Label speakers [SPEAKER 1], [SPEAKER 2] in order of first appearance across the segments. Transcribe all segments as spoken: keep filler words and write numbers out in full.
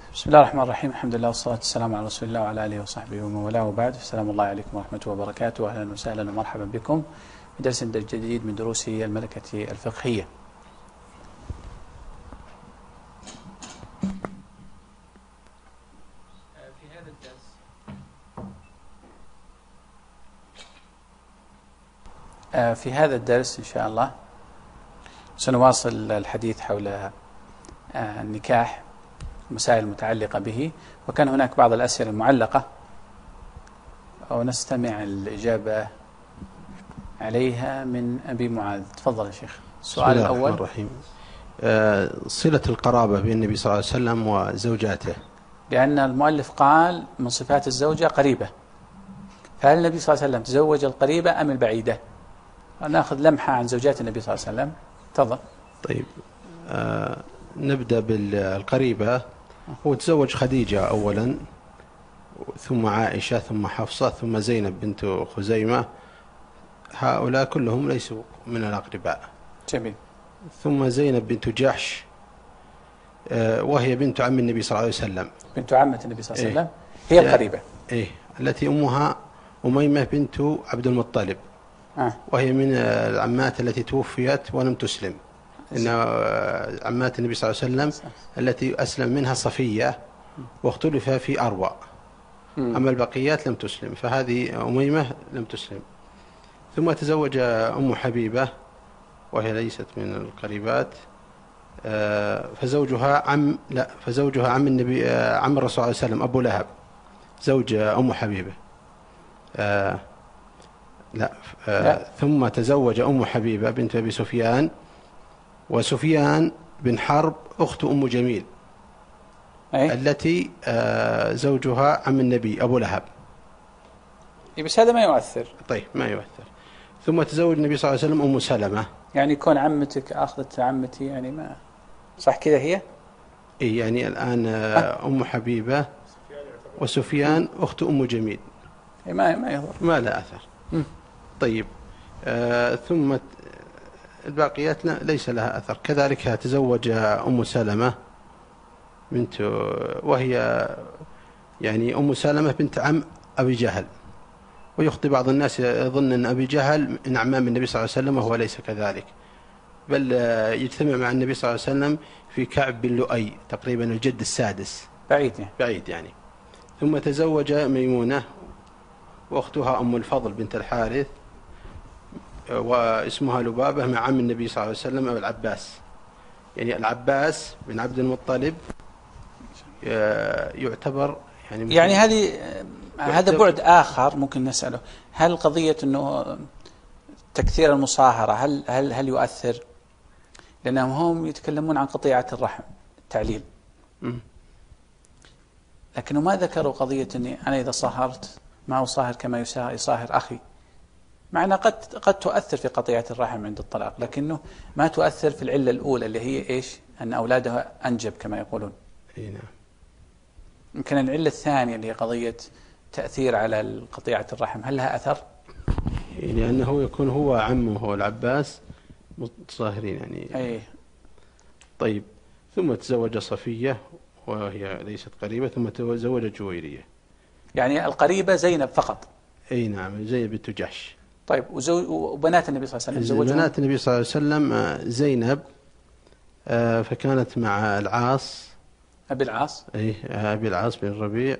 [SPEAKER 1] بسم الله الرحمن الرحيم. الحمد لله والصلاة والسلام على رسول الله وعلى آله وصحبه ومن والاه، وبعد. السلام الله عليكم ورحمة وبركاته. أهلا وسهلا ومرحبا بكم في درس جديد من دروس الملكة الفقهية. في هذا الدرس في هذا الدرس إن شاء الله سنواصل الحديث حول النكاح، مسائل متعلقة به، وكان هناك بعض الأسئلة المعلقة ونستمع الإجابة عليها من أبي معاذ. تفضل يا شيخ. السؤال الأول. بسم الله
[SPEAKER 2] الرحمن الرحيم. صلة القرابة بين النبي صلى الله عليه وسلم وزوجاته،
[SPEAKER 1] لأن المؤلف قال من صفات الزوجة قريبة، فهل النبي صلى الله عليه وسلم تزوج القريبة أم البعيدة؟ نأخذ لمحة عن زوجات النبي صلى الله عليه وسلم. تفضل.
[SPEAKER 2] طيب، آه نبدأ بالقريبة. هو تزوج خديجة أولا، ثم عائشة، ثم حفصة، ثم زينب بنت خزيمة. هؤلاء كلهم ليسوا من الأقرباء.
[SPEAKER 1] جميل.
[SPEAKER 2] ثم زينب بنت جحش، وهي بنت عم النبي صلى الله عليه وسلم،
[SPEAKER 1] بنت عمة النبي صلى الله عليه وسلم. هي القريبة.
[SPEAKER 2] إيه، التي أمها أميمة بنت عبد المطلب،
[SPEAKER 1] آه.
[SPEAKER 2] وهي من العمات التي توفيت ولم تسلم. إن عمات النبي صلى الله عليه وسلم التي أسلم منها صفية، واختلف في أروى، أما البقيات لم تسلم، فهذه أميمة لم تسلم. ثم تزوج أم حبيبة، وهي ليست من القريبات. فزوجها عم لا فزوجها عم النبي عم الرسول صلى الله عليه وسلم، أبو لهب، زوج أم حبيبة. لا, لا. ثم تزوج أم حبيبة بنت أبي سفيان، وسفيان بن حرب أخت أم جميل،
[SPEAKER 1] أي؟
[SPEAKER 2] التي زوجها عم النبي أبو لهب.
[SPEAKER 1] بس هذا ما يؤثر.
[SPEAKER 2] طيب، ما يؤثر. ثم تزوج النبي صلى الله عليه وسلم أم سلمة.
[SPEAKER 1] يعني كون عمتك أخذت عمتي، يعني ما صح كذا هي؟
[SPEAKER 2] إيه، يعني الآن أم حبيبة وسفيان أخت أم جميل.
[SPEAKER 1] إيه، ما ما يضر،
[SPEAKER 2] ما لا أثر. م. طيب، آه ثم الباقيات ليس لها أثر. كذلك تزوج أم سلمة بنت، وهي يعني أم سلمة بنت عم أبي جهل، ويخطئ بعض الناس يظن أن أبي جهل من أعمام النبي صلى الله عليه وسلم، وهو ليس كذلك، بل يجتمع مع النبي صلى الله عليه وسلم في كعب بن لؤي، تقريبا الجد السادس،
[SPEAKER 1] بعيد يعني.
[SPEAKER 2] بعيد يعني. ثم تزوج ميمونة، وأختها أم الفضل بنت الحارث، واسمها لبابة، مع عم النبي صلى الله عليه وسلم أبو العباس، يعني العباس بن عبد المطلب يعتبر يعني
[SPEAKER 1] يعني هذه هذا بعد آخر ممكن نسأله. هل قضية أنه تكثير المصاهرة هل هل هل يؤثر؟ لأنهم هم يتكلمون عن قطيعة الرحم، التعليل، لكنه ما ذكروا قضية أني أنا إذا صاهرت ما أصاهر كما يصاهر أخي، معنى قد قد تؤثر في قطيعة الرحم عند الطلاق، لكنه ما تؤثر في العلة الأولى اللي هي إيش؟ أن أولادها أنجب كما يقولون.
[SPEAKER 2] إيه، نعم.
[SPEAKER 1] يمكن العلة الثانية اللي هي قضية تأثير على قطيعة الرحم، هل لها أثر؟
[SPEAKER 2] لأنه يكون هو عمه هو العباس متصاهرين يعني.
[SPEAKER 1] أي.
[SPEAKER 2] طيب، ثم تزوج صفية، وهي ليست قريبة. ثم تزوج جويرية.
[SPEAKER 1] يعني القريبة زينب فقط.
[SPEAKER 2] أي نعم، زينب بنت جحش.
[SPEAKER 1] طيب، وبنات النبي صلى الله عليه وسلم زوجهم؟
[SPEAKER 2] بنات النبي صلى الله عليه وسلم زينب، فكانت مع العاص
[SPEAKER 1] أبي العاص.
[SPEAKER 2] أي أبي العاص بن الربيع،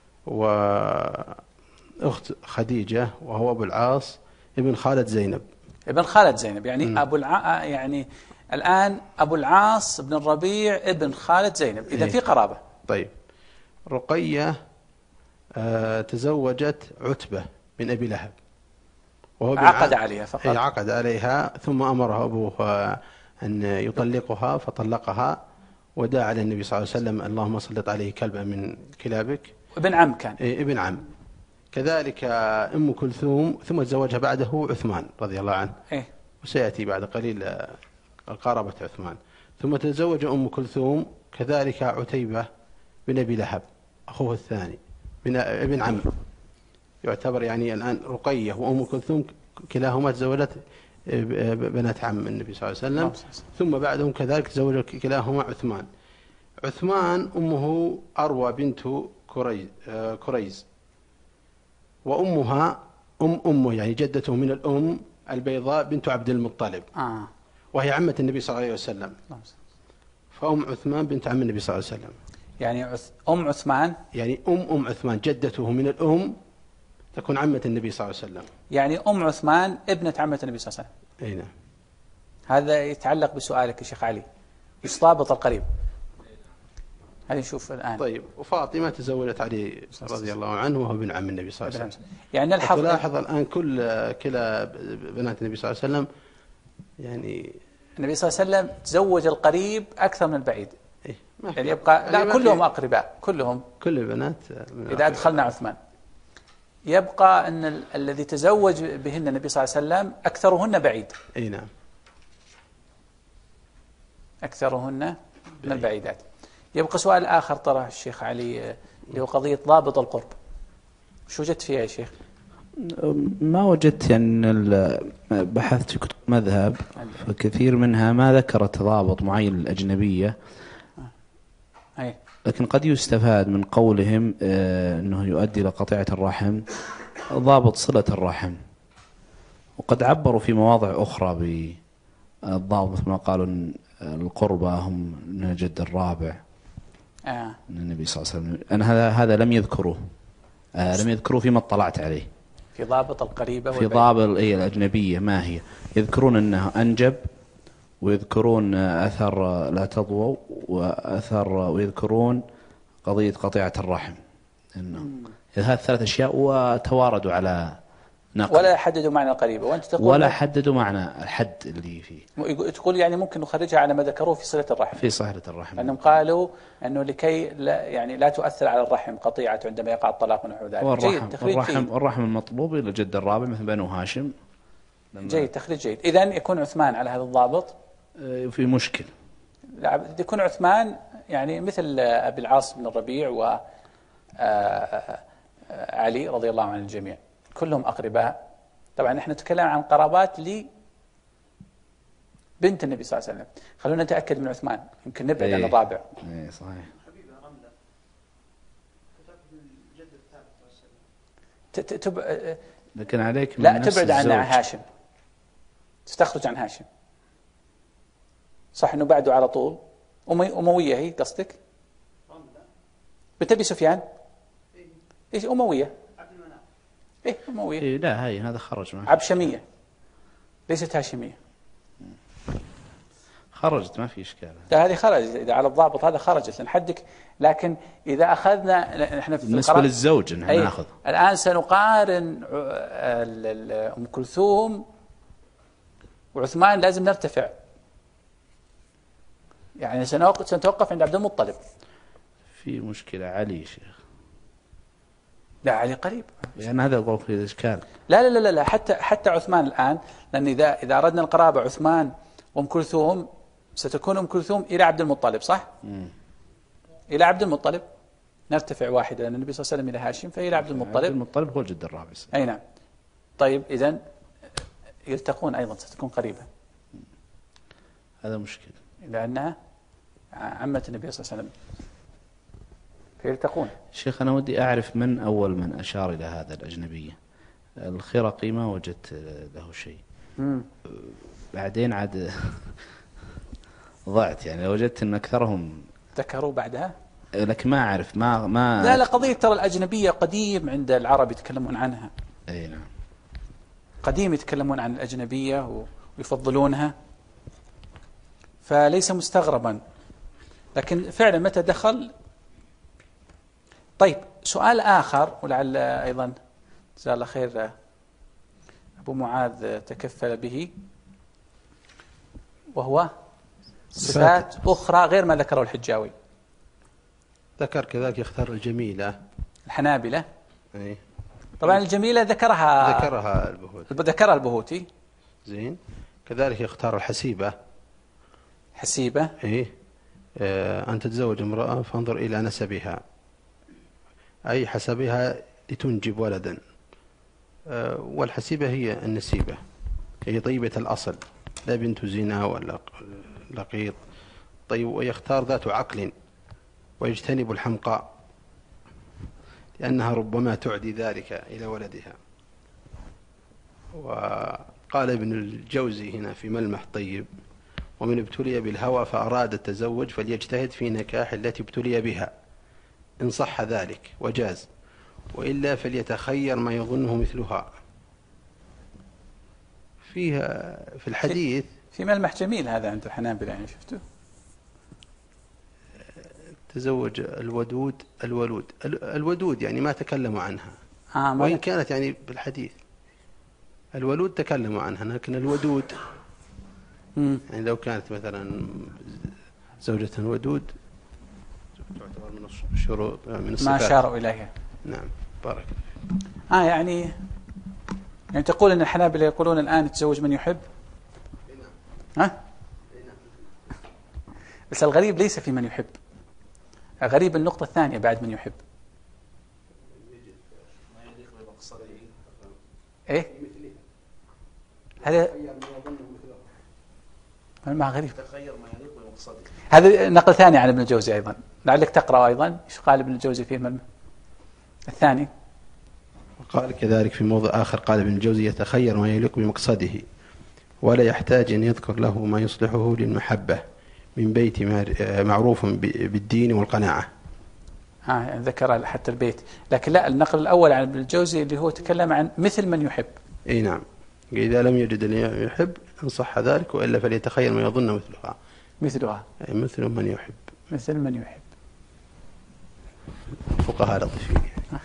[SPEAKER 2] وأخت خديجة، وهو أبو العاص ابن خالد زينب.
[SPEAKER 1] ابن خالد زينب يعني م. أبو الع... يعني الآن أبو العاص بن الربيع ابن خالد زينب، إذا في قرابة.
[SPEAKER 2] طيب، رقية آه تزوجت عتبة من أبي لهب، وهو
[SPEAKER 1] عقد عليها فقط.
[SPEAKER 2] أي عقد عليها، ثم أمرها أبوها أن يطلقها، فطلقها، ودعا على النبي صلى الله عليه وسلم اللهم سلط عليه كلبا من كلابك.
[SPEAKER 1] ابن عم كان.
[SPEAKER 2] إيه، ابن عم. كذلك أم كلثوم، ثم تزوجها بعده عثمان رضي الله عنه.
[SPEAKER 1] إيه؟
[SPEAKER 2] وسيأتي بعد قليل القرابة عثمان. ثم تزوج أم كلثوم كذلك عتيبة بن أبي لهب، أخوه الثاني، بن ابن عم، يعتبر يعني الآن رقية وأم كلثوم كلاهما تزوجت بنات عم النبي صلى الله عليه وسلم. ثم بعدهم كذلك تزوج كلاهما عثمان. عثمان أمه أروى بنت كريز, كريز وأمها أم أمه يعني جدته من الأم البيضاء بنت عبد المطلب
[SPEAKER 1] آه.
[SPEAKER 2] وهي عمة النبي صلى الله عليه وسلم. فأم عثمان بنت عم النبي صلى الله عليه وسلم.
[SPEAKER 1] يعني أم عثمان
[SPEAKER 2] يعني أم أم عثمان جدته من الأم تكون عمة النبي صلى الله عليه وسلم.
[SPEAKER 1] يعني أم عثمان ابنة عمة النبي صلى الله عليه وسلم.
[SPEAKER 2] أي نعم.
[SPEAKER 1] هذا يتعلق بسؤالك يا شيخ علي، إيش ضابط القريب؟ هذه نشوف الآن.
[SPEAKER 2] طيب، وفاطمة تزوجت علي رضي الله عنه وهو ابن عم النبي صلى الله عليه وسلم.
[SPEAKER 1] يعني نلحظ
[SPEAKER 2] تلاحظ الآن كل كلا بنات النبي صلى الله عليه وسلم يعني
[SPEAKER 1] النبي صلى الله عليه وسلم تزوج القريب أكثر من البعيد.
[SPEAKER 2] إيه؟
[SPEAKER 1] يعني يبقى لا كلهم أقرباء كلهم
[SPEAKER 2] كل البنات
[SPEAKER 1] إذا أدخلنا عثمان. يبقى أن ال الذي تزوج بهن النبي صلى الله عليه وسلم أكثرهن بعيد.
[SPEAKER 2] أي نعم.
[SPEAKER 1] أكثرهن من البعيدات. يبقى سؤال آخر طرح الشيخ علي اللي هو قضية ضابط القرب. شو وجدت فيها يا شيخ؟
[SPEAKER 3] ما وجدت يعني بحثت في كتب مذهب فكثير منها ما ذكرت ضابط معين للأجنبية،
[SPEAKER 1] أي.
[SPEAKER 3] لكن قد يستفاد من قولهم أنه يؤدي إلى قطيعة الرحم ضابط صلة الرحم، وقد عبروا في مواضع أخرى بالضابط ما قالوا القربى هم من الجد الرابع
[SPEAKER 1] آه.
[SPEAKER 3] النبي صلى الله عليه وسلم. أنا هذا هذا لم يذكروه آه لم يذكروه فيما اطلعت عليه
[SPEAKER 1] في ضابط القريبة
[SPEAKER 3] في ضابط إيه الأجنبية ما هي. يذكرون أنه أنجب، ويذكرون أثر لا تضووا، وأثر ويذكرون قضية قطيعة الرحم. إنه هذه ثلاث أشياء وتواردوا على نقل
[SPEAKER 1] ولا حددوا معنى القريبة، وأنت تقول
[SPEAKER 3] ولا حددوا معنى الحد اللي فيه.
[SPEAKER 1] تقول يعني ممكن نخرجها على ما ذكروه في صلة الرحم.
[SPEAKER 3] في صلة الرحم
[SPEAKER 1] أنهم قالوا أنه لكي لا يعني لا تؤثر على الرحم قطيعة عندما يقع الطلاق ونحو ذلك.
[SPEAKER 3] والرحم
[SPEAKER 1] جيد، تخريج
[SPEAKER 3] الرحم
[SPEAKER 1] جيد.
[SPEAKER 3] الرحم المطلوب إلى الجد الرابع مثل بنو هاشم.
[SPEAKER 1] جيد، تخريج جيد. إذن يكون عثمان على هذا الضابط
[SPEAKER 3] في مشكل.
[SPEAKER 1] يكون عثمان يعني مثل أبي العاص بن الربيع و علي رضي الله عن الجميع، كلهم أقرباء. طبعا نحن نتكلم عن قرابات لي بنت النبي صلى الله عليه وسلم. خلونا نتأكد من عثمان، يمكن نبعد
[SPEAKER 3] ايه
[SPEAKER 1] عن الرابع.
[SPEAKER 3] ايه صحيح.
[SPEAKER 1] تب...
[SPEAKER 3] لكن عليك
[SPEAKER 1] لا تبعد عن هاشم، تستخرج عن هاشم. صح انه بعده على طول أمي... أموية هي قصدك؟ بنت أبي سفيان. ايش أموية؟ ايه أموية.
[SPEAKER 3] إيه لا هاي هذا خرج معه.
[SPEAKER 1] عبشمية ليست هاشمية.
[SPEAKER 3] خرجت ما في إشكال.
[SPEAKER 1] لا هذه خرجت إذا على الضابط هذا خرجت لنحدك. لكن إذا أخذنا نحن في
[SPEAKER 3] بالنسبة للزوج نحن ناخذ
[SPEAKER 1] الآن سنقارن أم كلثوم وعثمان، لازم نرتفع يعني سنتوقف عند عبد المطلب.
[SPEAKER 3] في مشكلة علي شيخ.
[SPEAKER 1] لا علي قريب
[SPEAKER 3] يعني هذا القول في إشكال.
[SPEAKER 1] لا لا لا لا حتى حتى عثمان الآن، لأن إذا إذا أردنا القرابة عثمان وأم كلثوم ستكون أم كلثوم إلى عبد المطلب صح؟ مم. إلى عبد المطلب نرتفع واحدة لأن النبي صلى الله عليه وسلم إلى هاشم فإلى عبد المطلب.
[SPEAKER 3] عبد المطلب هو الجد الرابع.
[SPEAKER 1] أي نعم. طيب إذن يلتقون أيضا ستكون قريبة.
[SPEAKER 3] هذا مشكلة
[SPEAKER 1] لأنها عمة النبي صلى الله عليه وسلم فيلتقون.
[SPEAKER 3] شيخ أنا ودي أعرف من أول من أشار إلى هذا الأجنبية. الخرقي ما وجدت له شيء. مم. بعدين عاد ضعت يعني وجدت أن أكثرهم
[SPEAKER 1] ذكروا بعدها،
[SPEAKER 3] لكن ما أعرف ما ما
[SPEAKER 1] لا لا قضية ترى الأجنبية قديم عند العرب يتكلمون عنها.
[SPEAKER 3] أي نعم.
[SPEAKER 1] قديم يتكلمون عن الأجنبية ويفضلونها، فليس مستغربا. لكن فعلا متى دخل. طيب سؤال آخر ولعل أيضا جزاه الله خير أبو معاذ تكفل به، وهو صفات أخرى غير ما ذكره الحجاوي.
[SPEAKER 2] ذكر كذلك يختار الجميلة
[SPEAKER 1] الحنابلة.
[SPEAKER 2] أي.
[SPEAKER 1] طبعا الجميلة ذكرها
[SPEAKER 2] ذكرها البهوتي
[SPEAKER 1] ذكرها البهوتي
[SPEAKER 2] زين. كذلك يختار الحسيبة
[SPEAKER 1] حسيبة.
[SPEAKER 2] إيه آه أن تتزوج امرأة فانظر إلى نسبها أي حسبها لتنجب ولدا. آه والحسيبة هي النسيبة، هي طيبة الأصل لا بنت زنا ولا لقيط. طيب ويختار ذات عقل ويجتنب الحمقاء لأنها ربما تعدي ذلك إلى ولدها. وقال ابن الجوزي هنا في ملمح طيب: ومن ابتلي بالهوى فأراد التزوج فليجتهد في نكاح التي ابتلي بها إن صح ذلك وجاز، وإلا فليتخير ما يظنه مثلها. فيها في الحديث
[SPEAKER 1] في ملمح جميل هذا عند الحنابلة، يعني شفتوا
[SPEAKER 2] تزوج الودود الولود الودود يعني ما تكلموا عنها،
[SPEAKER 1] آه
[SPEAKER 2] وإن كانت يعني بالحديث الولود تكلموا عنها، لكن الودود
[SPEAKER 1] مم.
[SPEAKER 2] يعني لو كانت مثلا زوجة ودود تعتبر من الشروط من الصفات
[SPEAKER 1] ما أشاروا إليها.
[SPEAKER 2] نعم بارك.
[SPEAKER 1] آه يعني يعني تقول أن الحنابلة يقولون الآن تزوج من يحب؟ ها؟ بس الغريب ليس في من يحب، غريب النقطة الثانية بعد من يحب. إيه؟ هذا ما غريب. هذا نقل ثاني عن ابن الجوزي أيضا، لعلك تقرأ أيضا إيش قال ابن الجوزي في الملمح الثاني.
[SPEAKER 2] قال كذلك في موضع آخر قال ابن الجوزي: يتخير ما يليق بمقصده ولا يحتاج أن يذكر له ما يصلحه للمحبة من بيت معروف بالدين والقناعة.
[SPEAKER 1] ها يعني ذكر حتى البيت، لكن لا، النقل الأول عن ابن الجوزي اللي هو تكلم عن مثل من يحب.
[SPEAKER 2] أي نعم، إذا لم يجد من يحب إن صح ذلك، وإلا فليتخير ما يظن مثلها
[SPEAKER 1] مثلها
[SPEAKER 2] أي مثل من يحب
[SPEAKER 1] مثل من يحب.
[SPEAKER 2] فقهاء لطيفين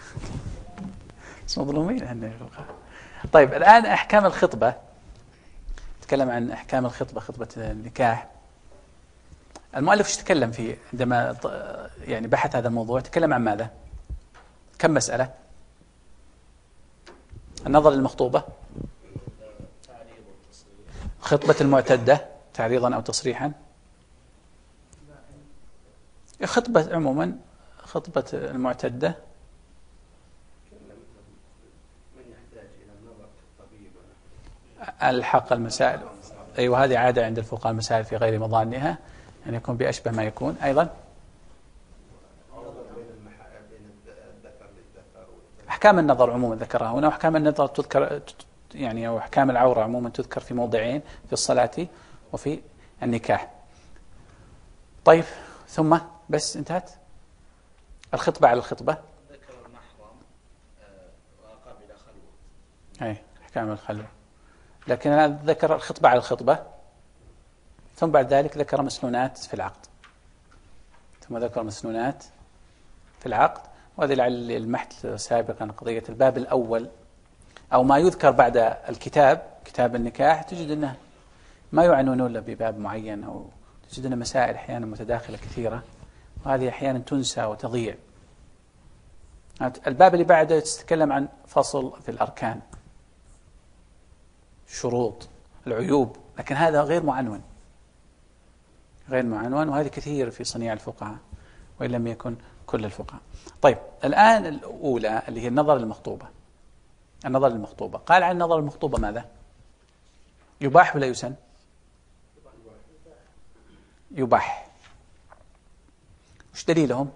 [SPEAKER 1] مظلومين هن الفقهاء. طيب الآن أحكام الخطبة، تكلم عن أحكام الخطبة، خطبة النكاح. المؤلف ايش تكلم فيه عندما يعني بحث هذا الموضوع؟ تكلم عن ماذا؟ كم مسألة؟ النظر للمخطوبة، خطبة المعتدة تعريضا أو تصريحا، خطبة عموما، خطبة المعتدة، الحق المسائل. أيوة هذه عادة عند الفقهاء، المسائل في غير مظانها أن يكون بأشبه ما يكون. أيضا أحكام النظر عموما ذكرها هنا، وأحكام النظر تذكر يعني أو أحكام العورة عموما تذكر في موضعين، في الصلاة وفي النكاح. طيب ثم بس انتهت الخطبة. على الخطبة
[SPEAKER 3] ذكر المحرم وقبل خلوة،
[SPEAKER 1] أي أحكام الخلوة، لكن أنا ذكر الخطبة على الخطبة، ثم بعد ذلك ذكر مسنونات في العقد، ثم ذكر مسنونات في العقد. وهذه لعل المحث سابقا قضية الباب الأول أو ما يذكر بعد الكتاب، كتاب النكاح، تجد أنه ما يعنون إلا بباب معين، أو تجد أن مسائل أحيانا متداخلة كثيرة، وهذه أحيانا تنسى وتضيع. الباب اللي بعده تتكلم عن فصل في الأركان، الشروط، العيوب، لكن هذا غير معنون، غير معنون، وهذه كثير في صنيع الفقهاء وإن لم يكن كل الفقهاء. طيب الآن الأولى اللي هي النظر للمخطوبة. النظر للمخطوبة قال عن النظر للمخطوبة ماذا؟ يباح ولا يسن؟ يباح. وش دليلهم؟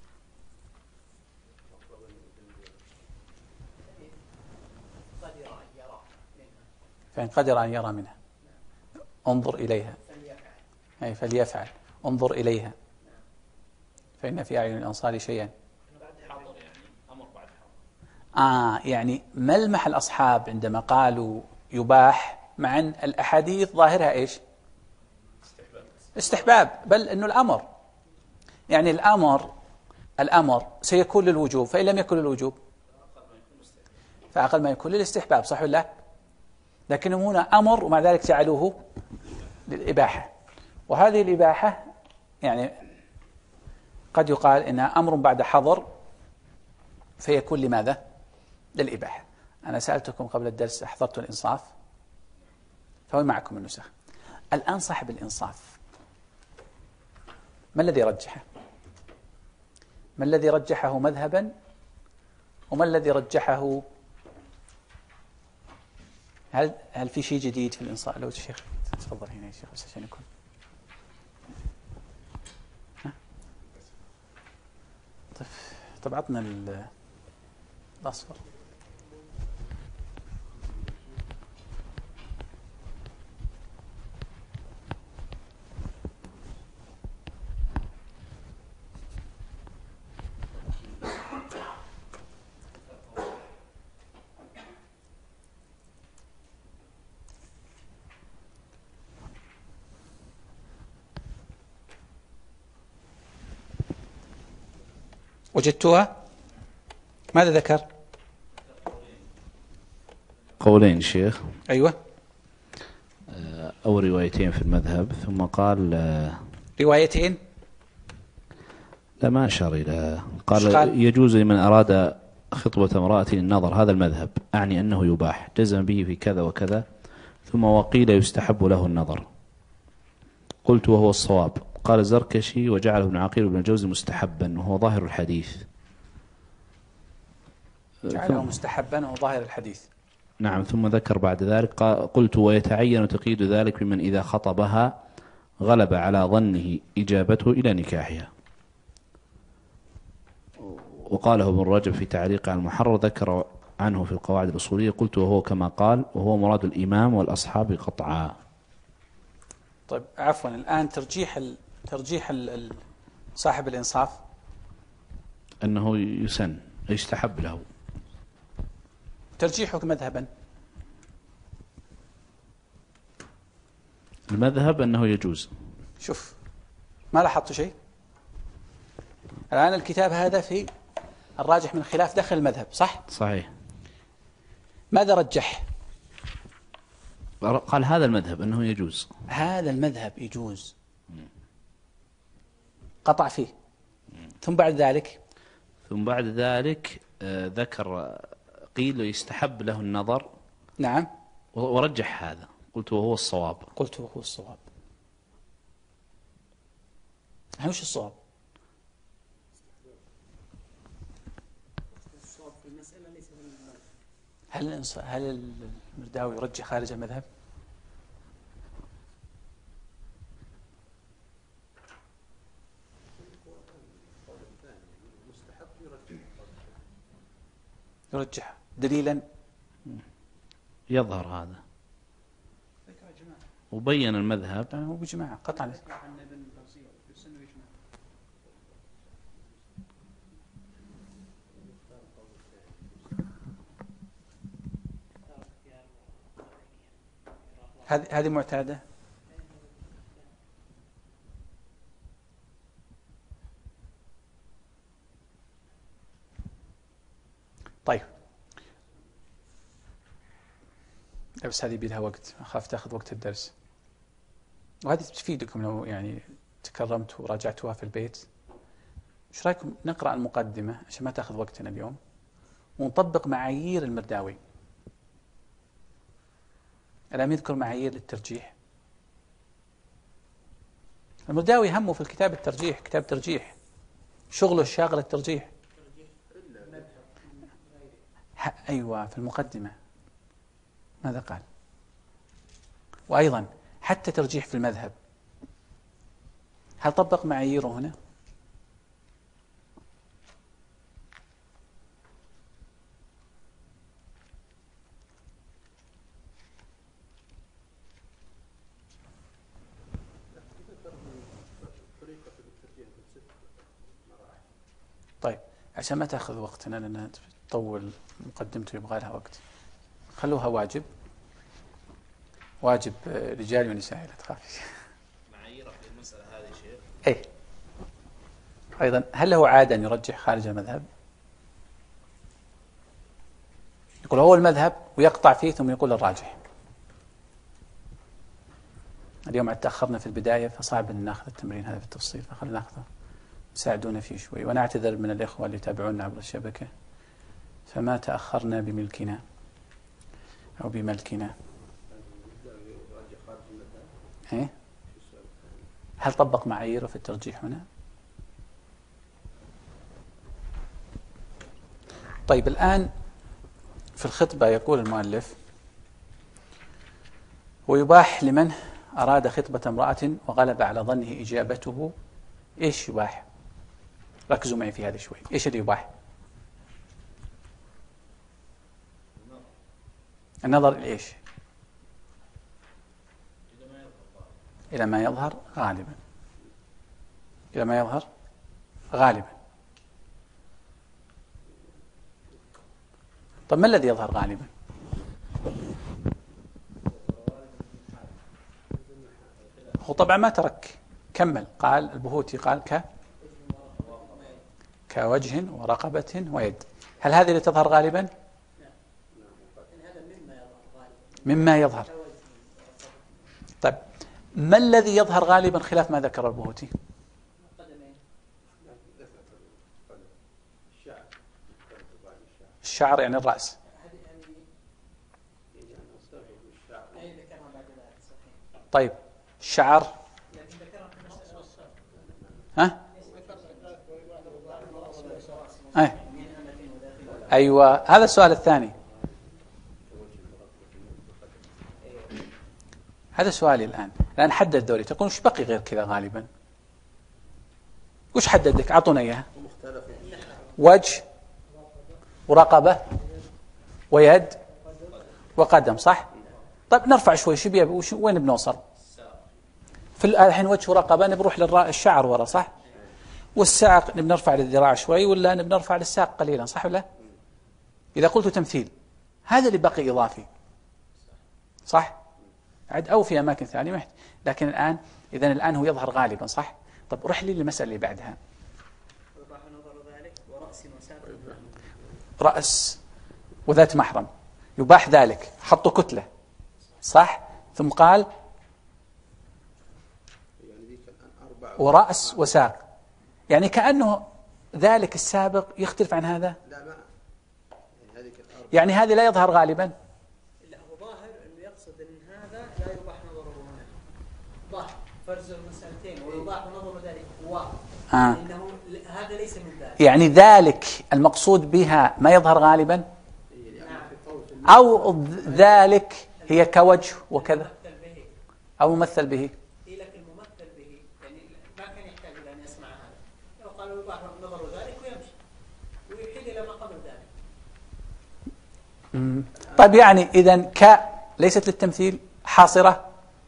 [SPEAKER 1] فإن قدر أن يرى منها انظر إليها، أي فليفعل، انظر إليها، فإن في أعين الأنصار شيئا. آه يعني ملمح الأصحاب عندما قالوا يباح، مع أن الأحاديث ظاهرها إيش؟ استحباب، بل أنه الأمر، يعني الأمر الأمر سيكون للوجوب، فإن لم يكن للوجوب فأقل ما يكون للاستحباب، صح ولا لا؟ لكنهم هنا أمر ومع ذلك جعلوه للإباحة، وهذه الإباحة يعني قد يقال إنها أمر بعد حظر فيكون لماذا؟ للإباحة. أنا سألتكم قبل الدرس أحضرت الإنصاف، فهو معكم النسخ الآن. صاحب الإنصاف ما الذي رجحه؟ ما الذي رجحه مذهبا، وما الذي رجحه؟ هل هل في شيء جديد في الإنصاف؟ لو الشيخ تفضل هنا يا شيخ بس عشان يكون طيب طب عطنا الأصفر. وجدتها؟ ماذا ذكر؟
[SPEAKER 3] قولين شيخ.
[SPEAKER 1] أيوة.
[SPEAKER 3] أو روايتين في المذهب، ثم قال
[SPEAKER 1] روايتين؟
[SPEAKER 3] لا ما أشار إلى قال,
[SPEAKER 1] قال
[SPEAKER 3] يجوز لمن أراد خطبة امرأة النظر، هذا المذهب أعني أنه يباح، جزم به في كذا وكذا، ثم وقيل يستحب له النظر. قلت وهو الصواب. قال الزركشي وجعله ابن عقيل وابن الجوزي مستحبا وهو ظاهر الحديث.
[SPEAKER 1] جعله مستحبا وهو ظاهر الحديث.
[SPEAKER 3] نعم. ثم ذكر بعد ذلك قلت ويتعين تقييد ذلك بمن إذا خطبها غلب على ظنه إجابته إلى نكاحها. وقاله ابن رجب في تعليق على المحرر، ذكر عنه في القواعد الأصولية. قلت وهو كما قال وهو مراد الإمام والأصحاب قطعا.
[SPEAKER 1] طيب عفوا، الآن ترجيح ال... ترجيح ال... صاحب الإنصاف
[SPEAKER 3] أنه يسن يستحب له.
[SPEAKER 1] ترجيحك مذهبا؟
[SPEAKER 3] المذهب أنه يجوز.
[SPEAKER 1] شوف ما لاحظت شيء الآن، الكتاب هذا في الراجح من الخلاف داخل المذهب، صح؟
[SPEAKER 3] صحيح.
[SPEAKER 1] ماذا رجح؟
[SPEAKER 3] قال هذا المذهب أنه يجوز.
[SPEAKER 1] هذا المذهب يجوز، قطع فيه. ثم بعد ذلك
[SPEAKER 3] ثم بعد ذلك آه ذكر قيل يستحب له النظر.
[SPEAKER 1] نعم.
[SPEAKER 3] ورجح هذا. قلت وهو الصواب.
[SPEAKER 1] قلت وهو الصواب. هل وش الصواب؟ هل هل المرداوي يرجح خارج المذهب؟ يرجح دليلا
[SPEAKER 3] يظهر هذا. وبين المذهب
[SPEAKER 1] هو بجماعة قطعا. هذه هذه معتادة. طيب بس هذه بيدها وقت، أخاف تأخذ وقت الدرس، وهذه تفيدكم لو يعني تكرمت وراجعتوها في البيت. ايش رايكم نقرأ المقدمة عشان ما تأخذ وقتنا اليوم، ونطبق معايير المرداوي. ألم يذكر معايير للترجيح؟ المرداوي همه في الكتاب الترجيح، كتاب ترجيح، شغله الشاغل الترجيح. أيوة في المقدمة ماذا قال؟ وأيضا حتى ترجيح في المذهب، هل طبق معاييره هنا؟ طيب عشان ما تأخذ وقتنا لأنها تطول مقدمته يبغى لها وقت، خلوها واجب، واجب رجال ونساء لا تخافي.
[SPEAKER 3] معاييره في المسألة هذه شيء.
[SPEAKER 1] إيه أيضا هل له عادة أن يرجح خارج المذهب؟ يقول هو المذهب ويقطع فيه ثم يقول الراجح. اليوم تأخرنا في البداية فصعب أن نأخذ التمرين هذا في التفصيل، فخلنا نأخذه ساعدونا فيه شوي. وأنا أعتذر من الإخوة اللي يتابعونا عبر الشبكة فما تأخرنا بملكنا أو بملكنا. إيه؟ هل طبق معاييره في الترجيح هنا؟ طيب الآن في الخطبة يقول المؤلف ويباح لمن أراد خطبة امرأة وغلب على ظنه إجابته. إيش يباح؟ ركزوا معي في هذا شوي. إيش اللي يباح؟ النظر إلى إيش؟ إلى ما يظهر غالبا، إلى ما يظهر غالبا. طب ما الذي يظهر غالبا؟ هو طبعا ما ترك، كمل، قال البهوتي قال ك كوجه ورقبة ويد. هل هذه اللي تظهر غالبا؟ مما يظهر. طيب ما الذي يظهر غالبا خلاف ما ذكر البهوتي؟ الشعر يعني الرأس. طيب الشعر ها؟ أي. أيوة هذا السؤال الثاني. هذا سؤالي الآن. الآن حدد دوري، تقول وش بقي غير كذا غالبا؟ وش حددك؟ أعطونا إياها. وجه ورقبة ويد وقدم، صح؟ طيب نرفع شوي، شو بيبي وين بنوصل؟ في الحين وجه ورقبة نبروح للشعر ورا، صح؟ والساق نبي نرفع للذراع شوي ولا نبي نرفع للساق قليلا، صح ولا؟ إذا قلت تمثيل هذا اللي بقي إضافي، صح؟ عد أو في أماكن ثانية محت. لكن الآن إذن الآن هو يظهر غالبا، صح؟ طب روح لي للمسألة اللي بعدها. رأس وذات محرم يباح ذلك، حطوا كتلة، صح؟ ثم قال ورأس وساق، يعني كأنه ذلك السابق يختلف عن هذا. يعني هذه لا يظهر غالبا.
[SPEAKER 4] لا هو ظاهر انه يقصد ان هذا لا يباح نظره هنا، ضاح فرز المسألتين ويباح نظر ذلك و
[SPEAKER 1] آه.
[SPEAKER 4] انه هذا ليس من ذلك.
[SPEAKER 1] يعني ذلك المقصود بها ما يظهر غالبا، أو ذلك هي كوجه وكذا أو ممثل به.
[SPEAKER 4] لك الممثل به يعني ما كان يحتاج إلى أن يسمع هذا، لو قال يباح نظر ذلك ويمشي ويحيل إلى ما قبل ذلك.
[SPEAKER 1] مم. طيب يعني إذن ك ليست للتمثيل حاصرة؟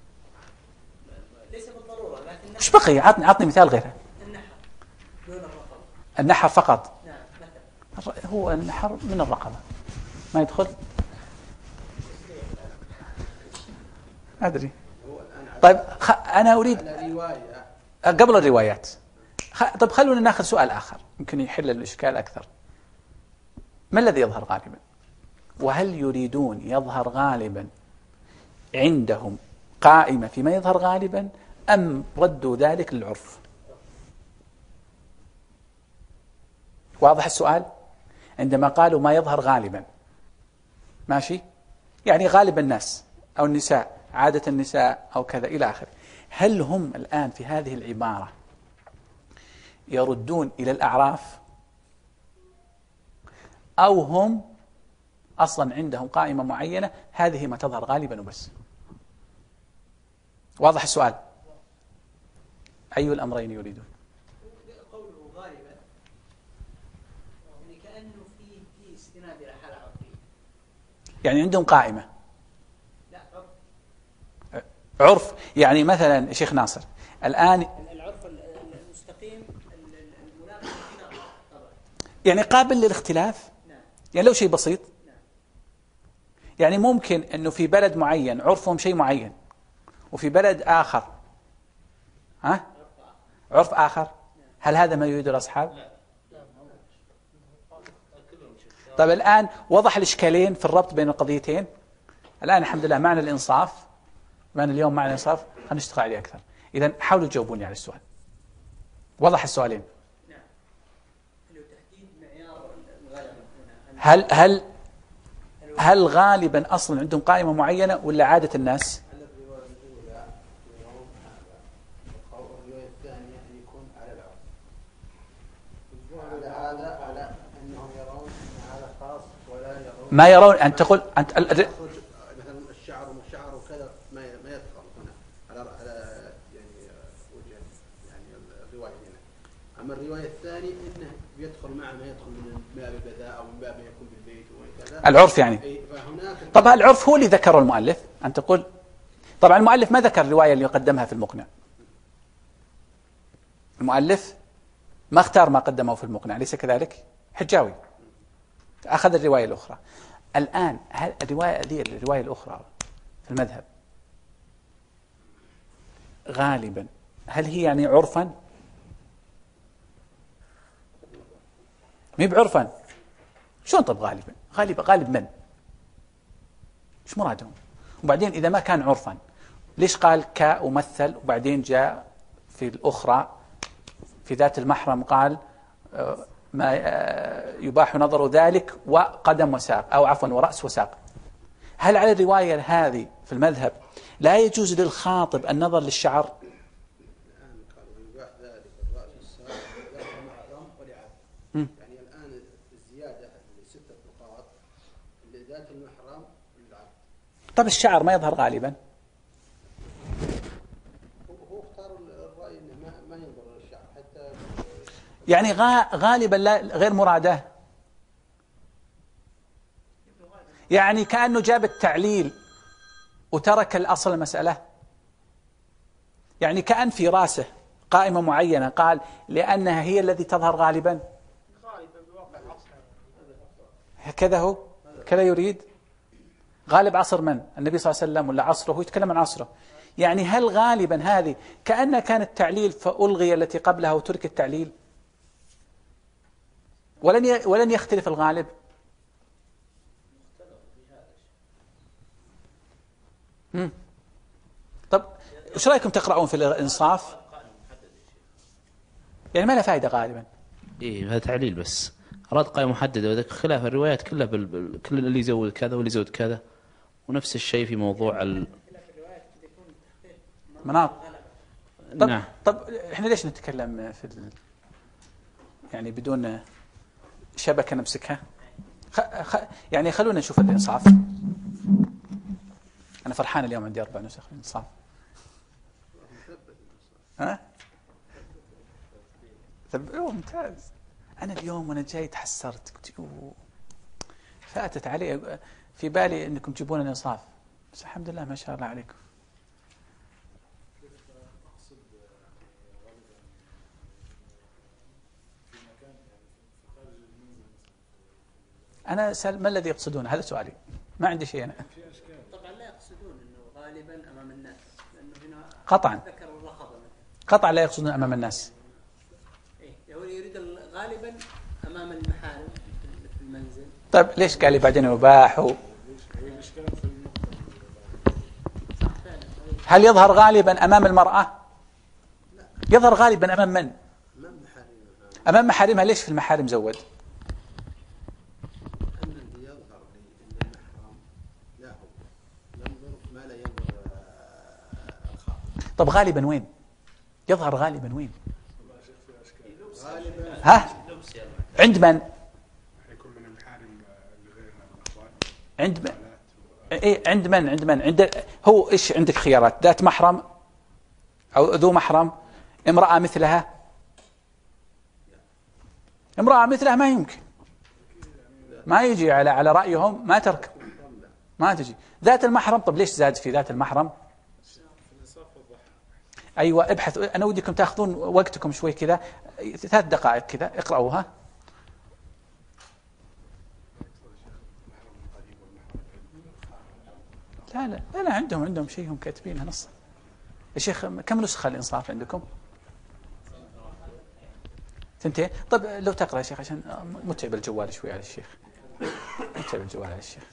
[SPEAKER 4] ليس بالضرورة، لكن
[SPEAKER 1] إيش بقي؟ عطني عطني مثال غيره.
[SPEAKER 4] النحر دون الرقبة.
[SPEAKER 1] النحر فقط.
[SPEAKER 4] نعم مثلا.
[SPEAKER 1] هو النحر من الرقبة ما يدخل. أدري. طيب خ... أنا أريد قبل الروايات خ... طيب خلونا نأخذ سؤال آخر يمكن يحل الإشكال أكثر. ما الذي يظهر غالبا؟ وهل يريدون يظهر غالبا عندهم قائمة فيما يظهر غالبا أم ردوا ذلك للعرف؟ واضح السؤال؟ عندما قالوا ما يظهر غالبا، ماشي، يعني غالب الناس أو النساء، عادة النساء أو كذا إلى آخره، هل هم الآن في هذه العبارة يردون إلى الأعراف أو هم أصلا عندهم قائمة معينة هذه ما تظهر غالبا وبس؟ واضح السؤال؟ أي الأمرين يريدون؟
[SPEAKER 4] قوله غالبا يعني كأنه في في استناد إلى حالة عرفية،
[SPEAKER 1] يعني عندهم قائمة.
[SPEAKER 4] لا عرف.
[SPEAKER 1] عرف يعني مثلا شيخ ناصر الآن
[SPEAKER 4] العرف المستقيم المناسب للنظر طبعا،
[SPEAKER 1] يعني قابل للاختلاف.
[SPEAKER 4] نعم.
[SPEAKER 1] يعني لو شيء بسيط،
[SPEAKER 4] نعم.
[SPEAKER 1] يعني ممكن أنه في بلد معين عرفهم شيء معين وفي بلد آخر ها عرف آخر. هل هذا ما يريد الأصحاب؟ طيب الآن وضح الإشكالين في الربط بين القضيتين. الآن الحمد لله معنا الإنصاف، معنا اليوم معنا الإنصاف، خلينا نشتغل عليه أكثر. إذن حاولوا تجاوبوني على السؤال. وضح السؤالين.
[SPEAKER 4] نعم. تحديد معيار الغالب هنا.
[SPEAKER 1] هل هل هل غالبا أصلا عندهم قائمة معينة ولا عادة الناس؟ ما يرون أن تقول أنت
[SPEAKER 2] مثلا الشعر والشعر وكذا ما ما يدخل هنا على على يعني وجه يعني الرواية هنا. أما الرواية الثانية جماعة ما يدخل من باب البذاء أو من باب يكون في البيت وكذا
[SPEAKER 1] العرف يعني. طبعا العرف هو اللي ذكره المؤلف. أنت تقول طبعا المؤلف ما ذكر الرواية اللي قدمها في المقنع. المؤلف ما اختار ما قدمه في المقنع، ليس كذلك؟ حجاوي أخذ الرواية الأخرى. الآن هل الرواية دي الرواية الأخرى في المذهب غالبا هل هي يعني عرفا؟ مي بعرفا. شلون طب غالبا؟ غالبا غالب من؟ ايش مرادهم؟ وبعدين إذا ما كان عرفا ليش قال ك ومثل وبعدين جاء في الأخرى في ذات المحرم قال ما يباح نظر ذلك وقدم وساق أو عفوا ورأس وساق؟ هل على الرواية هذه في المذهب لا يجوز للخاطب النظر للشعر؟
[SPEAKER 2] الآن قالوا يباح ذلك الرأس والساق ذات المحرم ولعب. يعني الآن الزيادة لستة نقاط لذات المحرم والعبد.
[SPEAKER 1] طب الشعر ما يظهر غالبا؟
[SPEAKER 2] هو اختار الرأي انه ما ما ينظر للشعر حتى
[SPEAKER 1] يعني غالبا لا غير مراده. يعني كأنه جاب التعليل وترك الأصل المسألة. يعني كأن في راسه قائمة معينة قال لأنها هي التي تظهر غالبا. هكذا هو كذا يريد. غالب عصر من؟ النبي صلى الله عليه وسلم ولا عصره؟ هو يتكلم عن عصره. يعني هل غالبا هذه كأنها كان التعليل فألغي التي قبلها وترك التعليل؟ ولن ولن يختلف الغالب. مم. طب ايش رايكم تقرؤون في الانصاف؟ يعني ما له فائده غالبا.
[SPEAKER 3] ايه هذا تعليل بس. اراد قائمه محدده وذاك خلاف الروايات كلها بال... بال... كل اللي يزود كذا واللي يزود كذا. ونفس الشيء في موضوع ال...
[SPEAKER 1] مناط. طب
[SPEAKER 3] نعم.
[SPEAKER 1] طب احنا ليش نتكلم في ال... يعني بدون شبكه نمسكها؟ خ... خ... يعني خلونا نشوف الانصاف. أنا فرحان اليوم عندي أربع نسخ من الإنصاف. ها؟ طب أوه ممتاز. أنا اليوم وأنا جاي تحسرت قلت أوه فاتت علي في بالي أنكم تجيبون الإنصاف بس الحمد لله ما شاء الله عليكم. أنا سأل ما الذي يقصدون؟ هذا سؤالي ما عندي شيء أنا.
[SPEAKER 4] طبعا لا يقصدون انه غالبا امام الناس لانه هنا
[SPEAKER 1] قطعا
[SPEAKER 4] ذكر الرخصه
[SPEAKER 1] قطعا لا يقصدون امام الناس.
[SPEAKER 4] ايه هو يريد غالبا امام المحارم في المنزل.
[SPEAKER 1] طيب ليش قال لي بعدين يباح و... هل يظهر غالبا امام المراه؟ يظهر غالبا امام من؟ امام محارمها. ليش في المحارم زود؟ طب غالبا وين؟ يظهر غالبا وين؟ ها؟ عند من؟ عند من؟ ايه عند من؟ عند من؟ عند هو ايش عندك خيارات؟ ذات محرم او ذو محرم، امرأة مثلها. امرأة مثلها ما يمكن. ما يجي على على رأيهم ما ترك. ما تجي. ذات المحرم. طب ليش زاد في ذات المحرم؟ أيوة ابحثوا. أنا وديكم تأخذون وقتكم شوي كذا ثلاث دقائق كذا اقرأوها. لا لا لا, لا عندهم عندهم شيء هم كاتبينها نص. يا شيخ كم نسخة الإنصاف عندكم؟ ثنتين. طب لو تقرأ يا شيخ عشان متعب الجوال شوي على الشيخ. متعب الجوال على الشيخ.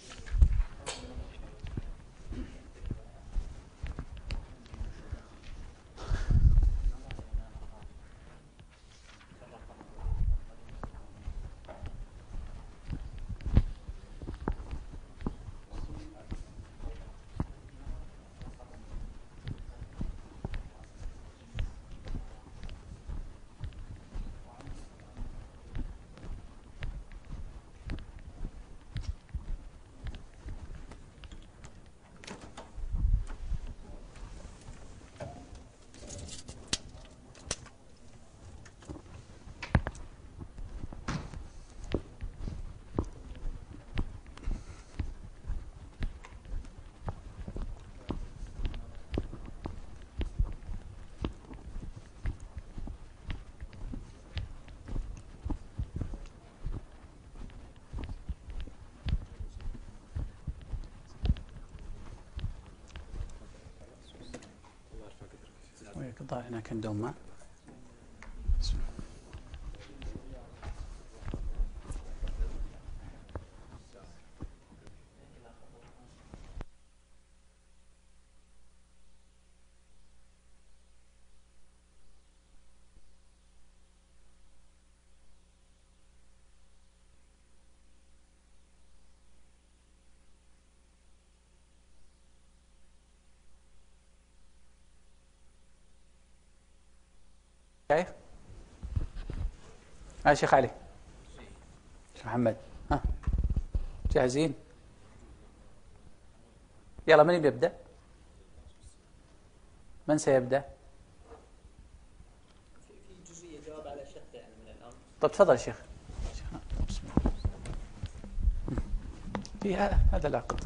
[SPEAKER 1] الظاهر هناك عندهم ماء. كيف؟ ها شيخ علي، شيخ محمد، ها جاهزين؟ يلا من يبدأ؟ من سيبدأ؟
[SPEAKER 4] في جزئية جواب على شق يعني من الأمر.
[SPEAKER 1] طب تفضل شيخ. بسم الله. في هذا العقد.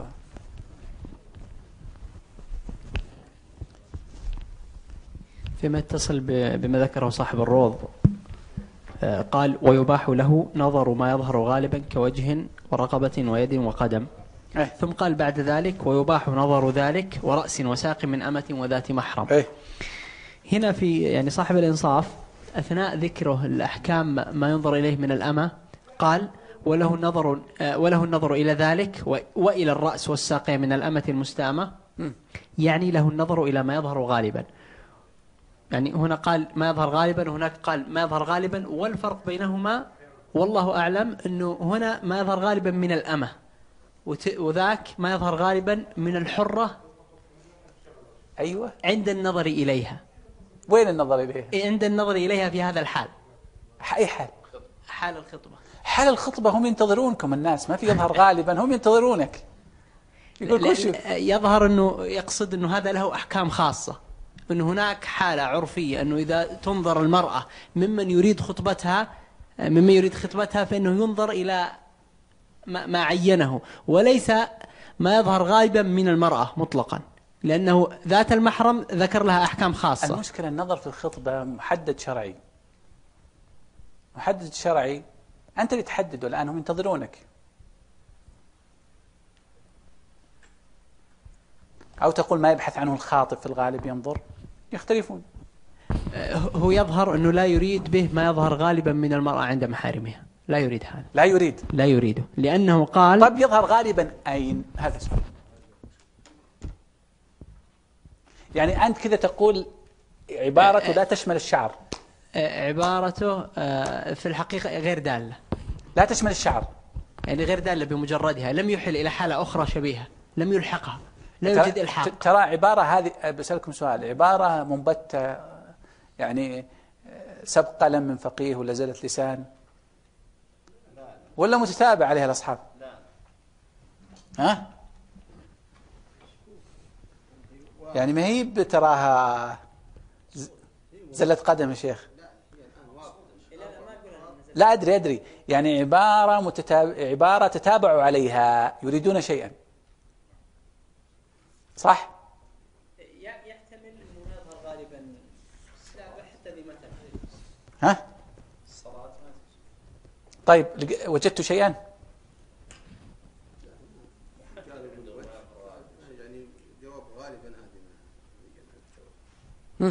[SPEAKER 5] فيما يتصل بما ذكره صاحب الروض، قال ويباح له نظر ما يظهر غالبا كوجه ورقبة ويد وقدم.
[SPEAKER 1] أيه.
[SPEAKER 5] ثم قال بعد ذلك ويباح نظر ذلك ورأس وساق من أمة وذات محرم.
[SPEAKER 1] أيه.
[SPEAKER 5] هنا في يعني صاحب الإنصاف أثناء ذكره الأحكام ما ينظر إليه من الأمة قال وله النظر وله النظر إلى ذلك وإلى الرأس والساقين من الأمة المستأمة، يعني له النظر إلى ما يظهر غالبا. يعني هنا قال ما يظهر غالبا وهناك قال ما يظهر غالبا، والفرق بينهما والله أعلم أنه هنا ما يظهر غالبا من الأمة وذاك ما يظهر غالبا من الحرة.
[SPEAKER 1] أيوة.
[SPEAKER 5] عند النظر إليها.
[SPEAKER 1] وين النظر إليها؟
[SPEAKER 5] عند النظر إليها في هذا الحال.
[SPEAKER 1] أي حال؟
[SPEAKER 5] حال الخطبة.
[SPEAKER 1] حال الخطبة هم ينتظرونكم الناس، ما في يظهر غالبا، هم ينتظرونك. يقول كل شيء.
[SPEAKER 5] يظهر أنه يقصد أنه هذا له أحكام خاصة، أن هناك حالة عرفية أنه إذا تنظر المرأة ممن يريد خطبتها ممن يريد خطبتها فإنه ينظر إلى ما, ما عينه، وليس ما يظهر غالبا من المرأة مطلقا، لأنه ذات المحرم ذكر لها أحكام خاصة.
[SPEAKER 1] المشكلة النظر في الخطبة محدد شرعي، محدد شرعي، أنت اللي تحدده، الآن هم ينتظرونك. أو تقول ما يبحث عنه الخاطب في الغالب ينظر، يختلفون.
[SPEAKER 5] هو يظهر أنه لا يريد به ما يظهر غالبا من المرأة عند محارمها، لا يريد هذا.
[SPEAKER 1] لا يريد.
[SPEAKER 5] لا يريده لأنه قال.
[SPEAKER 1] طب يظهر غالبا أين؟ هذا سؤال. يعني أنت كذا تقول عبارته لا تشمل الشعر.
[SPEAKER 5] عبارته في الحقيقة غير دالة.
[SPEAKER 1] لا تشمل الشعر.
[SPEAKER 5] يعني غير دالة بمجردها، لم يحل إلى حالة أخرى شبيهة، لم يلحقها، لا يوجد إلحاق.
[SPEAKER 1] ترى عبارة هذه، بسألكم سؤال، عبارة منبتة يعني سبق قلم من فقيه ولا زلة لسان ولا متتابع عليها الأصحاب؟ ها؟ يعني ما هي بتراها زلة قدم يا شيخ؟ لا أدري أدري يعني عبارة متتابع، عبارة تتابع عليها يريدون شيئا، صح؟
[SPEAKER 4] يحتمل أنه يظهر غالبا حتى ذي مثلا.
[SPEAKER 1] ها؟ طيب وجدت شيئا؟
[SPEAKER 2] يعني جواب غالبا
[SPEAKER 1] هذه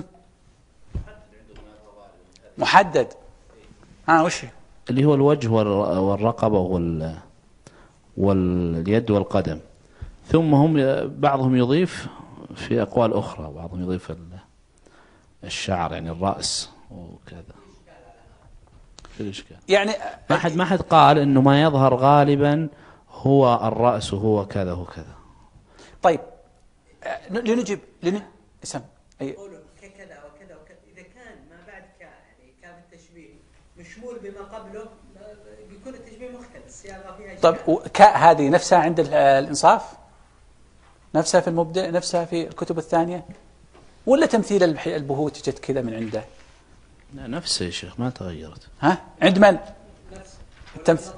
[SPEAKER 1] محدد. ها وش
[SPEAKER 3] اللي هو الوجه والرقبة وال واليد والقدم. ثم هم بعضهم يضيف في أقوال أخرى، بعضهم يضيف الشعر يعني الرأس وكذا. في الإشكال
[SPEAKER 1] يعني
[SPEAKER 3] ما حد ما حد قال إنه ما يظهر غالبا هو الرأس وهو كذا وكذا.
[SPEAKER 1] طيب لنجيب لن اسم أي
[SPEAKER 4] قولوا كذا وكذا وكذا، إذا كان ما بعد كان يعني كان التشبيه مشمول بما قبله بيكون التشبيه مختلف، الصياغة فيها.
[SPEAKER 1] طب كاء هذه نفسها عند الإنصاف، نفسها في المبدع، نفسها في الكتب الثانية، ولا تمثيل البهوت جت كذا من عنده؟
[SPEAKER 3] لا نفسه يا شيخ ما تغيرت.
[SPEAKER 1] ها عند من؟
[SPEAKER 4] نفس
[SPEAKER 1] التمثيل.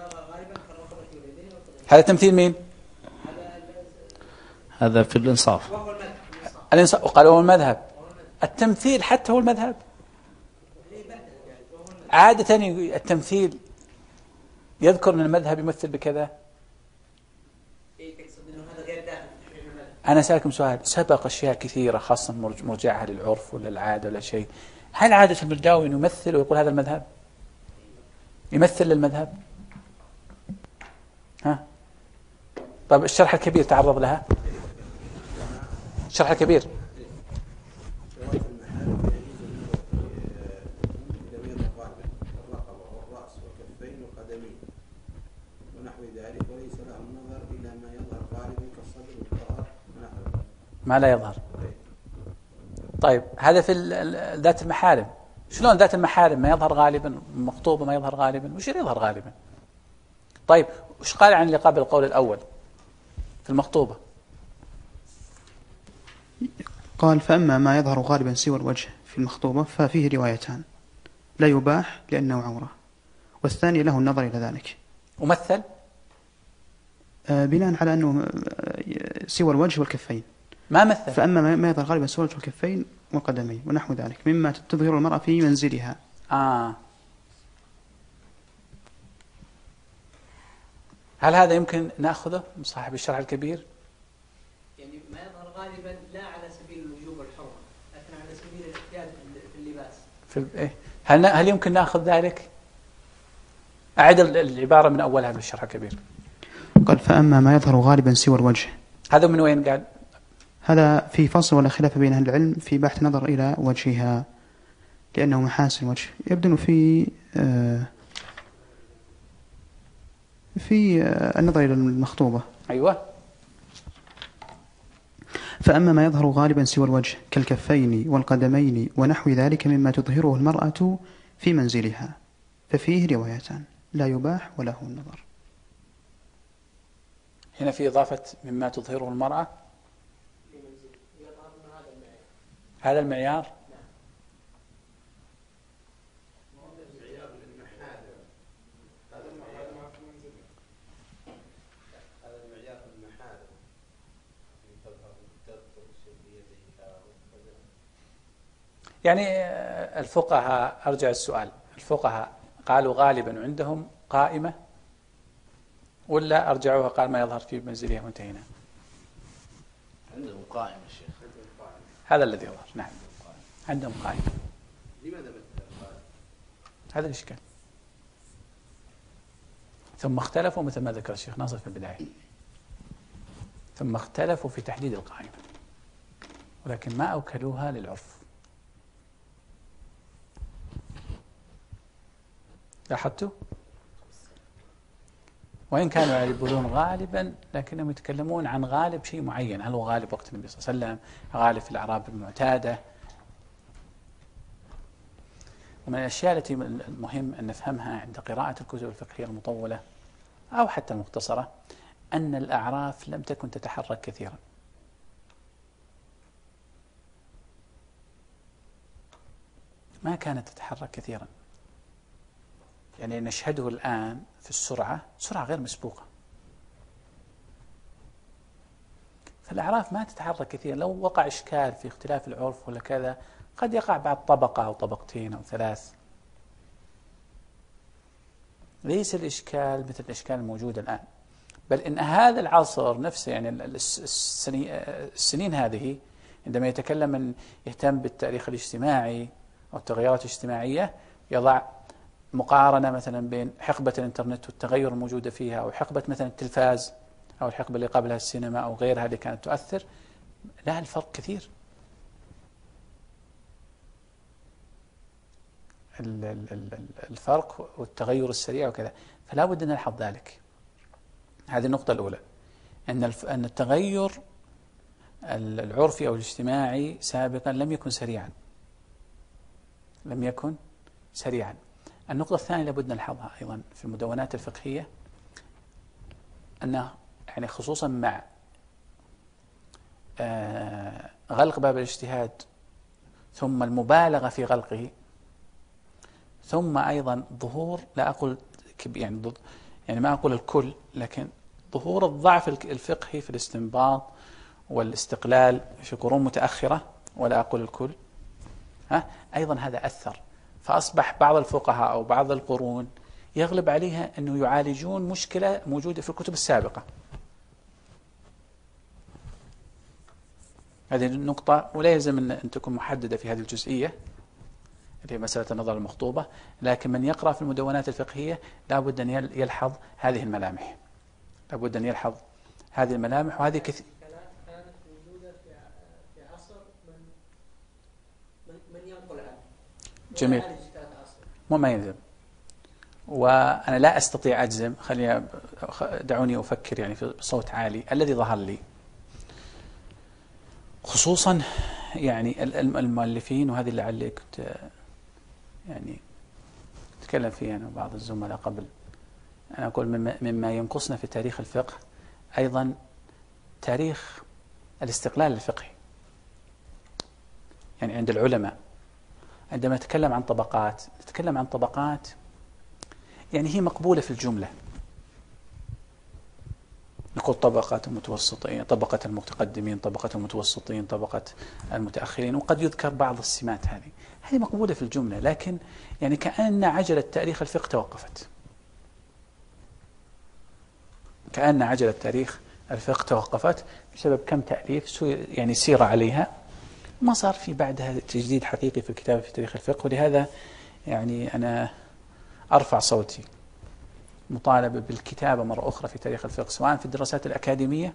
[SPEAKER 1] هذا تمثيل مين؟
[SPEAKER 3] هذا في الإنصاف.
[SPEAKER 1] الإنصاف وقالوا هو المذهب. التمثيل حتى هو المذهب. عادة التمثيل يذكر من المذهب يمثل بكذا. أنا سألكم سؤال، سبق أشياء كثيرة خاصة مرجعها للعرف ولا العادة ولا شيء، هل عادة المرداوي أنه يمثل ويقول هذا المذهب؟ يمثل للمذهب؟ ها؟ طيب الشرح الكبير تعرض لها؟ الشرح الكبير ما لا يظهر. طيب هذا في ذات المحارم، شلون ذات المحارم ما يظهر غالبا، مخطوبة ما يظهر غالبا، وش يظهر غالبا؟ طيب وش قال عن اللي قبل القول الأول في المخطوبة؟
[SPEAKER 6] قال فأما ما يظهر غالبا سوى الوجه في المخطوبة ففيه روايتان، لا يباح لأنه عورة، والثاني له النظر إلى ذلك.
[SPEAKER 1] ومثل
[SPEAKER 6] آه بناء على أنه سوى الوجه والكفين،
[SPEAKER 1] ما مثل.
[SPEAKER 6] فأما ما يظهر غالبا سوى الوجه والكفين والقدمين ونحو ذلك مما تظهر المرأة في منزلها.
[SPEAKER 1] آه. هل هذا يمكن نأخذه من صاحب الشرح الكبير؟
[SPEAKER 5] يعني ما يظهر غالبا لا على سبيل الوجوب والحرمة، لكن على سبيل الاحتياج في اللباس. في
[SPEAKER 1] إيه؟ هل هل يمكن نأخذ ذلك؟ أعد العبارة من أولها بالشرح الكبير.
[SPEAKER 6] قال فأما ما يظهر غالبا سوى الوجه،
[SPEAKER 1] هذا من وين قال؟
[SPEAKER 6] هذا في فصل ولا خلاف بين أهل العلم في بحث نظر إلى وجهها لأنه محاسن وجه، يبدو في آه في آه النظر إلى المخطوبة.
[SPEAKER 1] أيوة.
[SPEAKER 6] فأما ما يظهر غالبا سوى الوجه كالكفين والقدمين ونحو ذلك مما تظهره المرأة في منزلها ففيه روايتان، لا يباح وله النظر.
[SPEAKER 1] هنا في إضافة مما تظهره المرأة، هذا المعيار. يعني الفقهاء، أرجع السؤال، الفقهاء قالوا غالبا عندهم قائمة ولا أرجعوها قال ما يظهر في منزلها وانتهينا؟
[SPEAKER 3] عندهم قائمة الشيخ.
[SPEAKER 1] هذا الذي يظهر. نعم عندهم قائمة.
[SPEAKER 2] لماذا مثل القائمة؟
[SPEAKER 1] هذا الإشكال. ثم اختلفوا مثل ما ذكر الشيخ ناصر في البداية، ثم اختلفوا في تحديد القائمة ولكن ما أوكلوها للعرف. لاحظتوا؟ وإن كانوا يعرفون غالبا لكنهم يتكلمون عن غالب شيء معين، هل هو غالب وقت النبي صلى الله عليه وسلم، غالب في الأعراب المعتادة. ومن الأشياء التي المهم أن نفهمها عند قراءة الكتب الفقهية المطولة أو حتى المختصرة أن الأعراف لم تكن تتحرك كثيرا. ما كانت تتحرك كثيرا، يعني نشهده الآن في السرعة سرعة غير مسبوقة. فالأعراف ما تتحرك كثيرا، لو وقع إشكال في اختلاف العرف ولا كذا قد يقع بعد طبقة أو طبقتين أو ثلاث. ليس الإشكال مثل الإشكال الموجود الآن، بل إن هذا العصر نفسه، يعني السنين هذه عندما يتكلم من يهتم بالتاريخ الاجتماعي أو التغيرات الاجتماعية يضع مقارنة مثلا بين حقبة الإنترنت والتغير الموجودة فيها أو حقبة مثلا التلفاز أو الحقبة اللي قبلها السينما أو غيرها اللي كانت تؤثر، لا الفرق كثير. الفرق والتغير السريع وكذا، فلا بد أن نلحظ ذلك. هذه النقطة الأولى، أن أن التغير العرفي أو الاجتماعي سابقا لم يكن سريعا، لم يكن سريعا. النقطة الثانية لابد نلحظها أيضا في المدونات الفقهية، أنه يعني خصوصا مع غلق باب الاجتهاد ثم المبالغة في غلقه، ثم أيضا ظهور، لا أقول يعني ضد يعني ما أقول الكل، لكن ظهور الضعف الفقهي في الاستنباط والاستقلال في قرون متأخرة، ولا أقول الكل، ها أيضا هذا أثر. فأصبح بعض الفقهاء أو بعض القرون يغلب عليها أنه يعالجون مشكلة موجودة في الكتب السابقة. هذه النقطة، ولا يلزم أن تكون محددة في هذه الجزئية اللي هي مسألة النظر المخطوبة، لكن من يقرأ في المدونات الفقهية لابد أن يلحظ هذه الملامح، لابد أن يلحظ هذه الملامح. وهذه كثير
[SPEAKER 4] كانت موجودة في في عصر من من, من ينقل عنه.
[SPEAKER 1] جميل. مو ما يلزم، وأنا لا أستطيع أجزم، خليني دعوني أفكر يعني في صوت عالي. الذي ظهر لي خصوصا يعني المؤلفين، وهذه اللي لعلي كنت يعني تكلم فيها أنا وبعض الزملاء قبل، أنا أقول مما ينقصنا في تاريخ الفقه أيضا تاريخ الاستقلال الفقهي. يعني عند العلماء عندما نتكلم عن طبقات، نتكلم عن طبقات يعني هي مقبولة في الجملة. نقول طبقة المتوسطين، طبقة المتقدمين، طبقة المتوسطين، طبقة المتأخرين، وقد يذكر بعض السمات هذه، هذه مقبولة في الجملة، لكن يعني كأن عجلة تاريخ الفقه توقفت، كأن عجلة تاريخ الفقه توقفت بسبب كم تأليف يعني سير عليها، ما صار في بعدها تجديد حقيقي في الكتابة في تاريخ الفقه. ولهذا يعني أنا أرفع صوتي مطالبة بالكتابة مرة أخرى في تاريخ الفقه، سواء في الدراسات الأكاديمية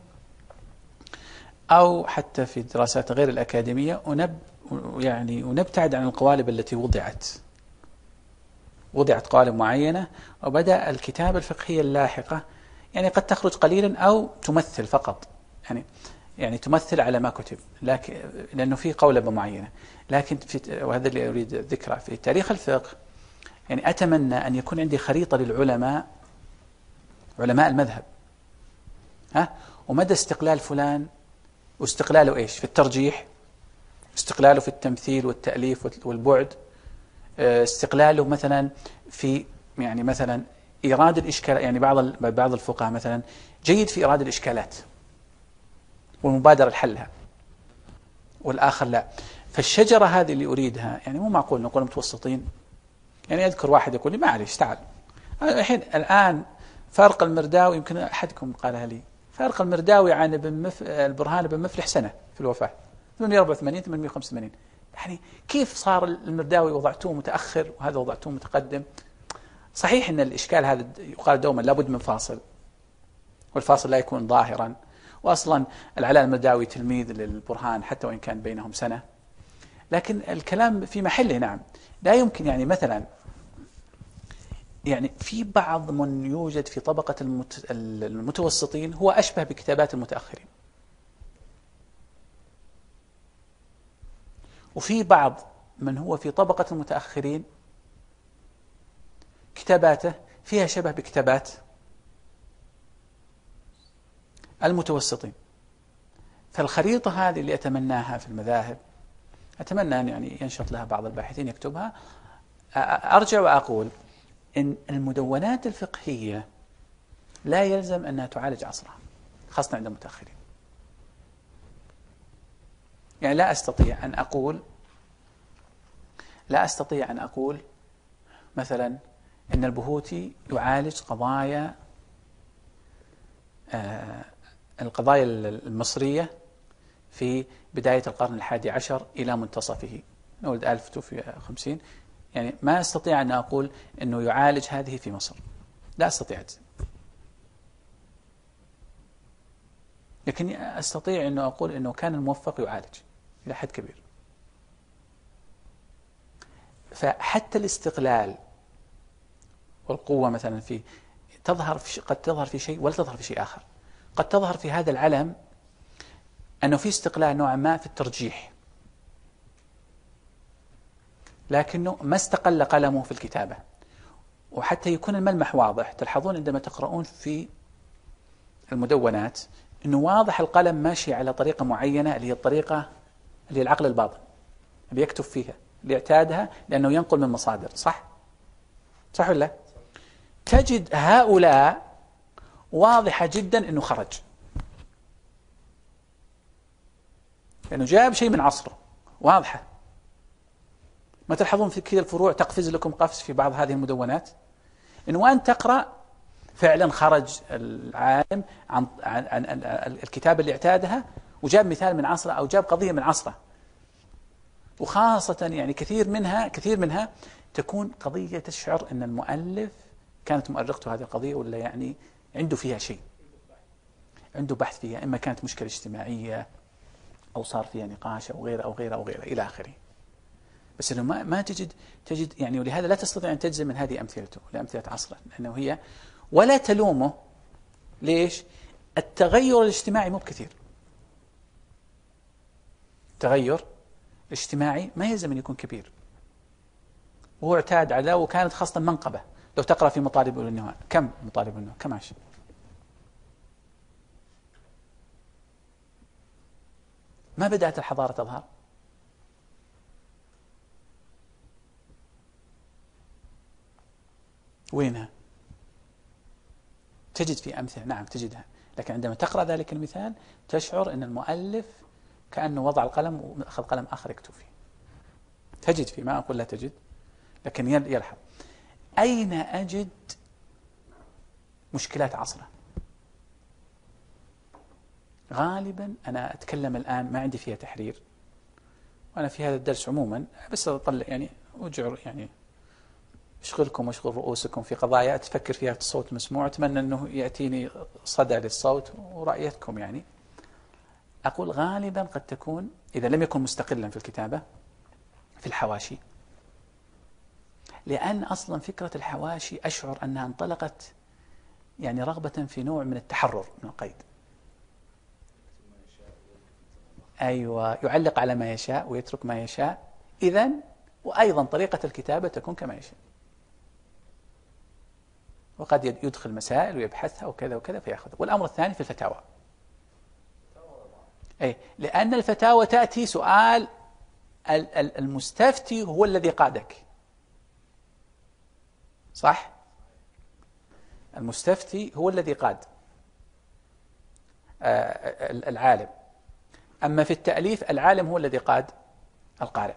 [SPEAKER 1] أو حتى في الدراسات غير الأكاديمية، ونب يعني ونبتعد عن القوالب التي وضعت وضعت قوالب معينة، وبدأ الكتابة الفقهية اللاحقة يعني قد تخرج قليلا أو تمثل فقط، يعني يعني تمثل على ما كتب، لكن لأنه في قولبة معينة. لكن في، وهذا اللي أريد ذكره، في تاريخ الفقه يعني أتمنى أن يكون عندي خريطة للعلماء، علماء المذهب، ها، ومدى استقلال فلان، واستقلاله إيش في الترجيح، استقلاله في التمثيل والتأليف والبعد، استقلاله مثلا في يعني مثلا إيراد الإشكال. يعني بعض بعض الفقهاء مثلا جيد في إيراد الإشكالات والمبادرة لحلها، والآخر لا. فالشجرة هذه اللي أريدها يعني مو معقول نقول متوسطين. يعني أذكر واحد يقول لي معليش تعال الحين الآن فارق المرداوي، يمكن أحدكم قالها لي، فارق المرداوي عن ابن مف... البرهان بن مفلح سنة في الوفاة، ثمانمئة وأربعة وثمانين ثمانمئة وخمسة وثمانين. يعني كيف صار المرداوي وضعتوه متأخر وهذا وضعتوه متقدم؟ صحيح أن الإشكال هذا يقال دوما لابد من فاصل، والفاصل لا يكون ظاهرا، وأصلا العلاء المرداوي تلميذ للبرهان حتى وإن كان بينهم سنة، لكن الكلام في محله. نعم، لا يمكن يعني مثلا يعني في بعض من يوجد في طبقة المتوسطين هو أشبه بكتابات المتأخرين، وفي بعض من هو في طبقة المتأخرين كتاباته فيها شبه بكتابات المتوسطين. فالخريطة هذه اللي أتمناها في المذاهب، أتمنى أن يعني ينشط لها بعض الباحثين يكتبها. أرجع وأقول إن المدونات الفقهية لا يلزم أنها تعالج عصرها، خاصة عند المتأخرين. يعني لا أستطيع أن أقول لا أستطيع أن أقول مثلا إن البهوتي يعالج قضايا آه القضايا المصرية في بداية القرن الحادي عشر إلى منتصفه، نقول ألف وتسعمئة وخمسين. يعني ما أستطيع أن أقول أنه يعالج هذه في مصر، لا أستطيع أجزم. لكن أستطيع أن أقول أنه كان الموفق يعالج إلى حد كبير. فحتى الاستقلال والقوة مثلا في تظهر في قد تظهر في شيء ولا تظهر في شيء آخر. قد تظهر في هذا العلم أنه في استقلال نوعا ما في الترجيح، لكنه ما استقل قلمه في الكتابة. وحتى يكون الملمح واضح، تلحظون عندما تقرؤون في المدونات أنه واضح القلم ماشي على طريقة معينة، اللي هي الطريقة اللي هي العقل الباطن اللي يكتب فيها، اللي اعتادها لأنه ينقل من مصادر. صح؟ صح ولا لا؟ تجد هؤلاء واضحة جدا أنه خرج، لأنه جاب شيء من عصره، واضحة. ما تلحظون في كذا الفروع تقفز لكم قفز في بعض هذه المدونات، إنه وأنت تقرأ فعلا خرج العالم عن, عن, عن الكتاب اللي اعتادها، وجاب مثال من عصره أو جاب قضية من عصره، وخاصة يعني كثير منها كثير منها تكون قضية تشعر أن المؤلف كانت مؤرقته هذه القضية ولا يعني عنده فيها شيء، عنده بحث فيها، إما كانت مشكلة اجتماعية أو صار فيها نقاش أو غيره أو غيره أو غيره إلى آخره. بس إنه ما ما تجد تجد يعني، ولهذا لا تستطيع أن تجزم من هذه أمثلته لأمثلة عصره، لأنه هي ولا تلومه. ليش؟ التغير الاجتماعي مو بكثير. التغير الاجتماعي ما يلزم أن يكون كبير، وهو اعتاد على، وكانت خاصة منقبة. لو تقرأ في مطالب النهى، كم مطالب النهى كم عشر؟ ما بدأت الحضارة تظهر؟ وينها؟ تجد في أمثلة، نعم تجدها، لكن عندما تقرأ ذلك المثال تشعر أن المؤلف كأنه وضع القلم وأخذ قلم آخر يكتب فيه. تجد فيه، ما أقول لا تجد، لكن يلحظ. أين أجد مشكلات عصره؟ غالبا أنا أتكلم الآن ما عندي فيها تحرير، وأنا في هذا الدرس عموما بس أطلع يعني أجعر يعني اشغلكم واشغل رؤوسكم في قضايا تفكر فيها الصوت مسموع. أتمنى أنه يأتيني صدى للصوت ورأيتكم. يعني أقول غالبا قد تكون، إذا لم يكن مستقلا في الكتابة، في الحواشي، لأن أصلا فكرة الحواشي أشعر أنها انطلقت يعني رغبة في نوع من التحرر من القيد. أيوة، يعلق على ما يشاء ويترك ما يشاء. إذن وأيضا طريقة الكتابة تكون كما يشاء، وقد يدخل مسائل ويبحثها وكذا وكذا فيأخذ. والأمر الثاني في الفتاوى، أي لأن الفتاوى تأتي سؤال المستفتي هو الذي قادك، صح؟ المستفتي هو الذي قاد العالم. أما في التأليف العالم هو الذي قاد القارئ.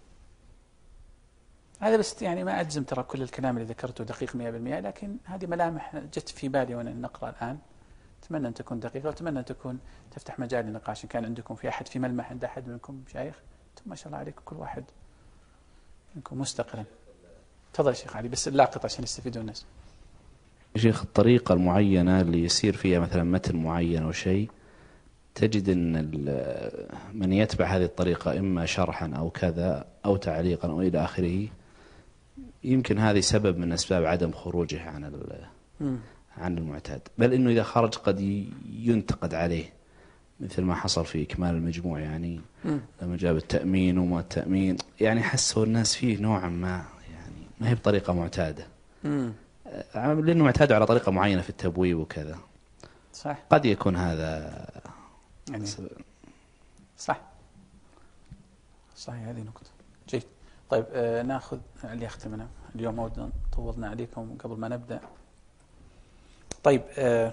[SPEAKER 1] هذا بس يعني ما أجزم ترى كل الكلام اللي ذكرته دقيق مئة بالمئة، لكن هذه ملامح جت في بالي وأنا نقرأ الآن. أتمنى أن تكون دقيقة، وأتمنى أن تكون تفتح مجال للنقاش. إن كان عندكم في أحد في ملمح عند أحد منكم شيخ، ثم ما شاء الله عليكم كل واحد منكم مستقلا. تفضل شيخ علي، بس اللاقط عشان يستفيدوا الناس.
[SPEAKER 3] شيخ، الطريقة المعينة اللي يصير فيها مثلا متن معين أو شيء، تجد أن من يتبع هذه الطريقة إما شرحا أو كذا أو تعليقا أو إلى آخره، يمكن هذه سبب من أسباب عدم خروجه عن عن المعتاد، بل إنه إذا خرج قد ينتقد عليه، مثل ما حصل في إكمال المجموع. يعني م. لما جاب التأمين وما التأمين، يعني حسوا الناس فيه نوعا ما يعني ما هي بطريقة معتادة، م. لأنه معتاد على طريقة معينة في التبويب وكذا.
[SPEAKER 1] صح،
[SPEAKER 3] قد يكون هذا
[SPEAKER 1] يعني صح صحيح. هذه نقطة جيد. طيب آه ناخذ اللي يختمنا اليوم، ودنا طولنا عليكم قبل ما نبدأ. طيب آه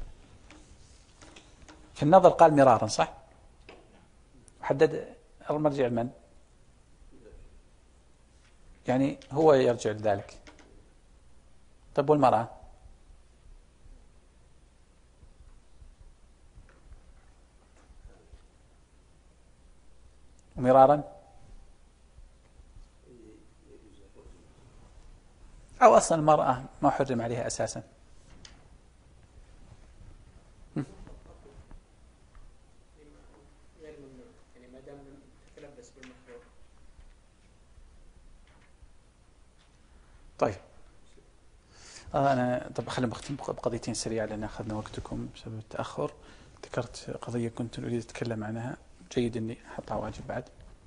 [SPEAKER 1] في النظر قال مرارا، صح؟ حدد المرجع من؟ يعني هو يرجع لذلك. طيب والمرأة؟ ومرارا؟ أو أصلا المرأة ما حرم عليها أساسا؟ طيب آه أنا طب خلينا نختم بقضيتين سريعة لأن أخذنا وقتكم بسبب التأخر. ذكرت قضية كنت أريد أتكلم عنها، جيد إني أحطها واجب بعد.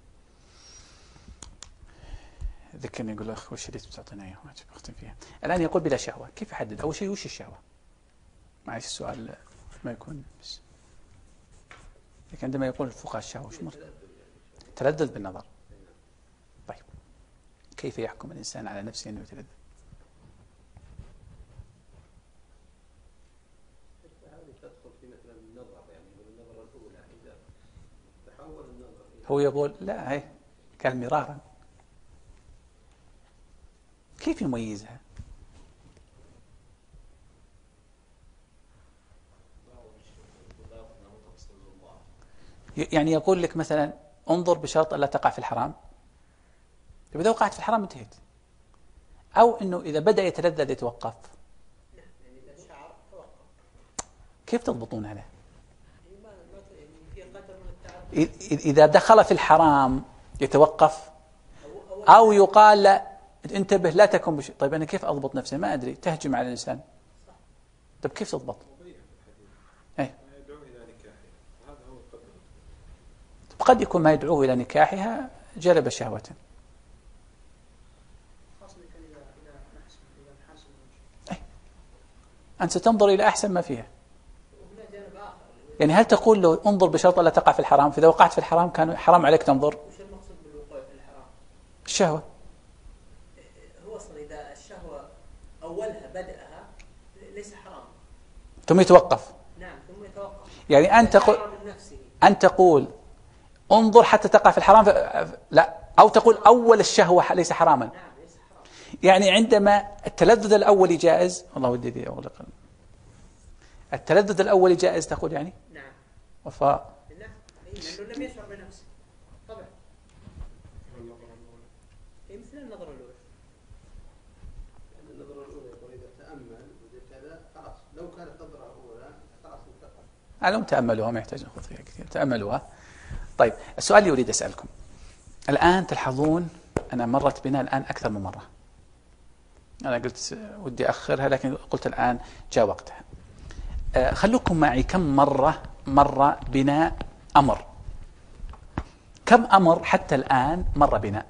[SPEAKER 1] ذكرني يقول أخ وش اللي بتعطينا إياه واجب أختم فيها. الآن يقول بلا شهوة، كيف أحدد؟ أول شيء وش الشهوة؟ معلش السؤال ما يكون بس، لكن عندما يقول الفقهاء الشهوة وش مر؟ تلذذ بالنظر. طيب كيف يحكم الإنسان على نفسه أنه يتلذذ؟ هو يقول لا، هي كان مرارا. كيف يميزها؟ يعني يقول لك مثلا انظر بشرط ألا تقع في الحرام، إذا وقعت في الحرام انتهت. أو أنه إذا بدأ يتلذذ يتوقف. كيف تضبطون عليه؟ إذا دخل في الحرام يتوقف، أو يقال لا انتبه لا تكن بشيء. طيب أنا كيف أضبط نفسي؟ ما أدري، تهجم على الإنسان. طيب كيف تضبط؟ أي. قد يكون ما يدعوه إلى نكاحها جلب شهوة. أي. أنت ستنظر إلى أحسن ما فيها. يعني هل تقول له انظر بشرط لا تقع في الحرام، فإذا وقعت في الحرام كان حرام عليك تنظر؟
[SPEAKER 4] وش المقصود بالوقوع في الحرام؟
[SPEAKER 1] الشهوة.
[SPEAKER 4] هو أصلا إذا الشهوة أولها بدأها ليس حرام.
[SPEAKER 1] ثم يتوقف.
[SPEAKER 4] نعم ثم يتوقف.
[SPEAKER 1] يعني أنت تقول أن تقول انظر حتى تقع في الحرام ف... لا، أو تقول أول الشهوة ليس حراما.
[SPEAKER 4] نعم ليس حرام.
[SPEAKER 1] يعني عندما التلذذ الأولي جائز، والله ودي ذي أغلق التلذذ الأولي جائز تقول يعني؟
[SPEAKER 4] نعم.
[SPEAKER 1] وفاء.
[SPEAKER 4] نعم. لأنه لم يشعر بنفسه. طبعا. هي مثل النظرة الأولى.
[SPEAKER 2] النظرة الأولى يقول إذا تأمل وجد كذا خلاص، لو كانت نظرة أولى خلاص انتقل.
[SPEAKER 1] ألم تأملوها، ما يحتاج نخوض فيها كثير، تأملوها. طيب السؤال اللي أريد أسألكم الآن، تلحظون أنا مرت بنا الآن أكثر من مرة، أنا قلت ودي أخرها لكن قلت الآن جاء وقتها. أه خلوكم معي كم مرة مر بنا أمر، كم أمر حتى الآن مر بنا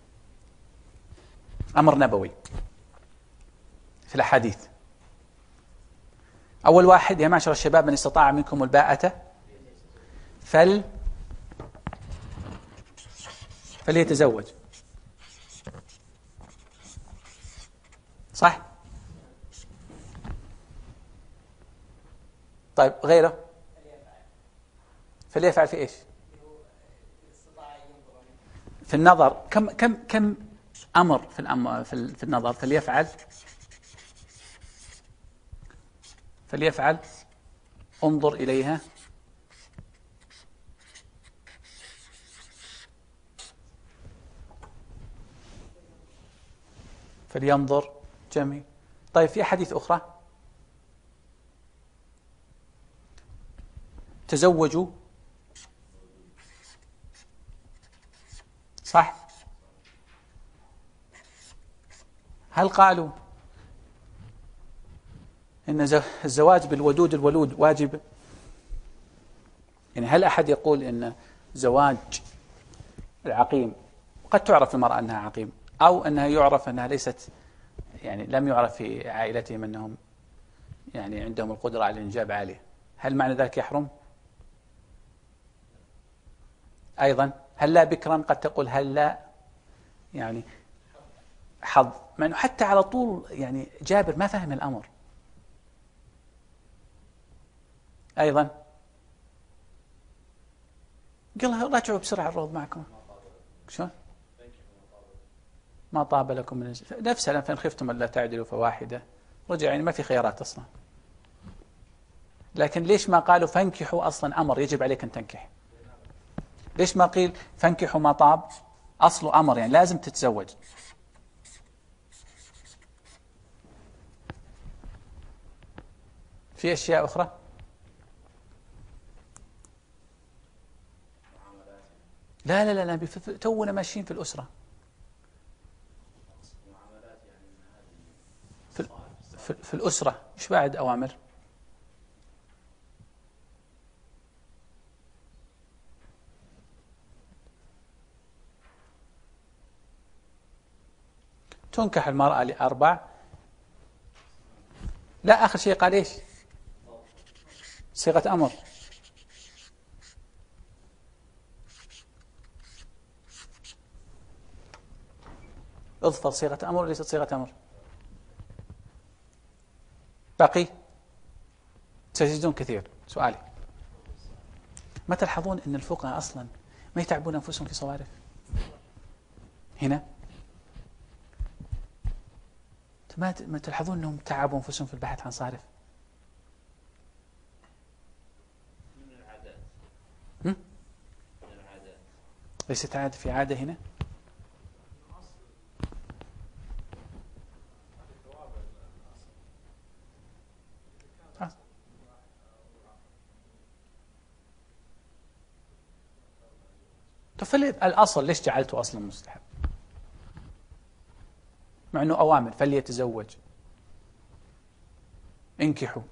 [SPEAKER 1] أمر نبوي في الأحاديث. أول واحد يا معشر الشباب من استطاع منكم الباءة فل فليتزوج، صح؟ طيب غيره فليفعل في إيش؟ في النظر كم كم كم أمر في الأمر في, في النظر فليفعل فليفعل انظر إليها فلينظر، جميل. طيب في حديث أخرى تزوجوا، صح؟ هل قالوا إن الزواج بالودود الولود واجب؟ يعني هل أحد يقول إن زواج العقيم، قد تعرف المرأة أنها عقيم أو أنها يعرف أنها ليست، يعني لم يعرف في عائلتهم أنهم يعني عندهم القدرة على الإنجاب عالية، هل معنى ذلك يحرم؟ أيضا هل لا بكرا، قد تقول هل لا يعني حظ، مع أنه حتى على طول يعني جابر ما فهم الأمر. أيضا قال رجعوا بسرعة الروض معكم، شلون؟ ما طاب لكم من نفسها، فإن خفتم ألا تعدلوا فواحدة، رجع يعني ما في خيارات أصلا. لكن ليش ما قالوا فانكحوا؟ أصلا أمر يجب عليك أن تنكح. ليش ما قيل فانكحوا ما طاب؟ أصله أمر يعني لازم تتزوج. في أشياء أخرى؟ لا لا لا, لا تونا ماشيين في الأسرة. في, في, في الأسرة إيش بعد أوامر؟ تنكح المرأة لأربع. لا آخر شيء قال إيش؟ صيغة أمر. اضفر صيغة أمر ليست صيغة أمر. باقي تجدون كثير. سؤالي، ما تلحظون أن الفقهاء أصلا ما يتعبون أنفسهم في صوارف؟ هنا ما تلحظون أنهم تعبوا أنفسهم في البحث عن صارف؟ ليست عادة في عادة هنا؟ فالأصل ليش جعلته أصلا مستحب مع أنه أوامر؟ فليتزوج، انكحوا.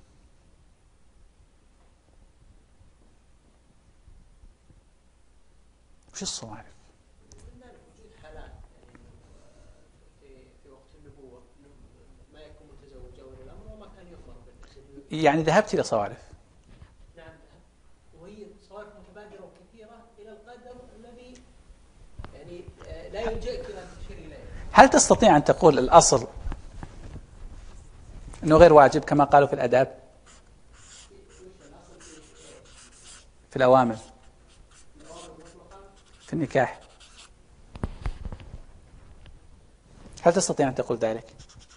[SPEAKER 1] وش الصوارف؟
[SPEAKER 5] وجود حالات في في وقت النبوة ما يكون متزوج أول الأمر وما كان يؤمر بالنسبة.
[SPEAKER 1] يعني ذهبت إلى صوارف.
[SPEAKER 5] نعم، وهي صوارف متبادرة وكثيرة إلى القدر الذي يعني لا يلجئك إلى التشير إليه.
[SPEAKER 1] هل تستطيع أن تقول الأصل أنه غير واجب كما قالوا في الآداب في الأوامر في النكاح؟ هل تستطيع أن تقول ذلك؟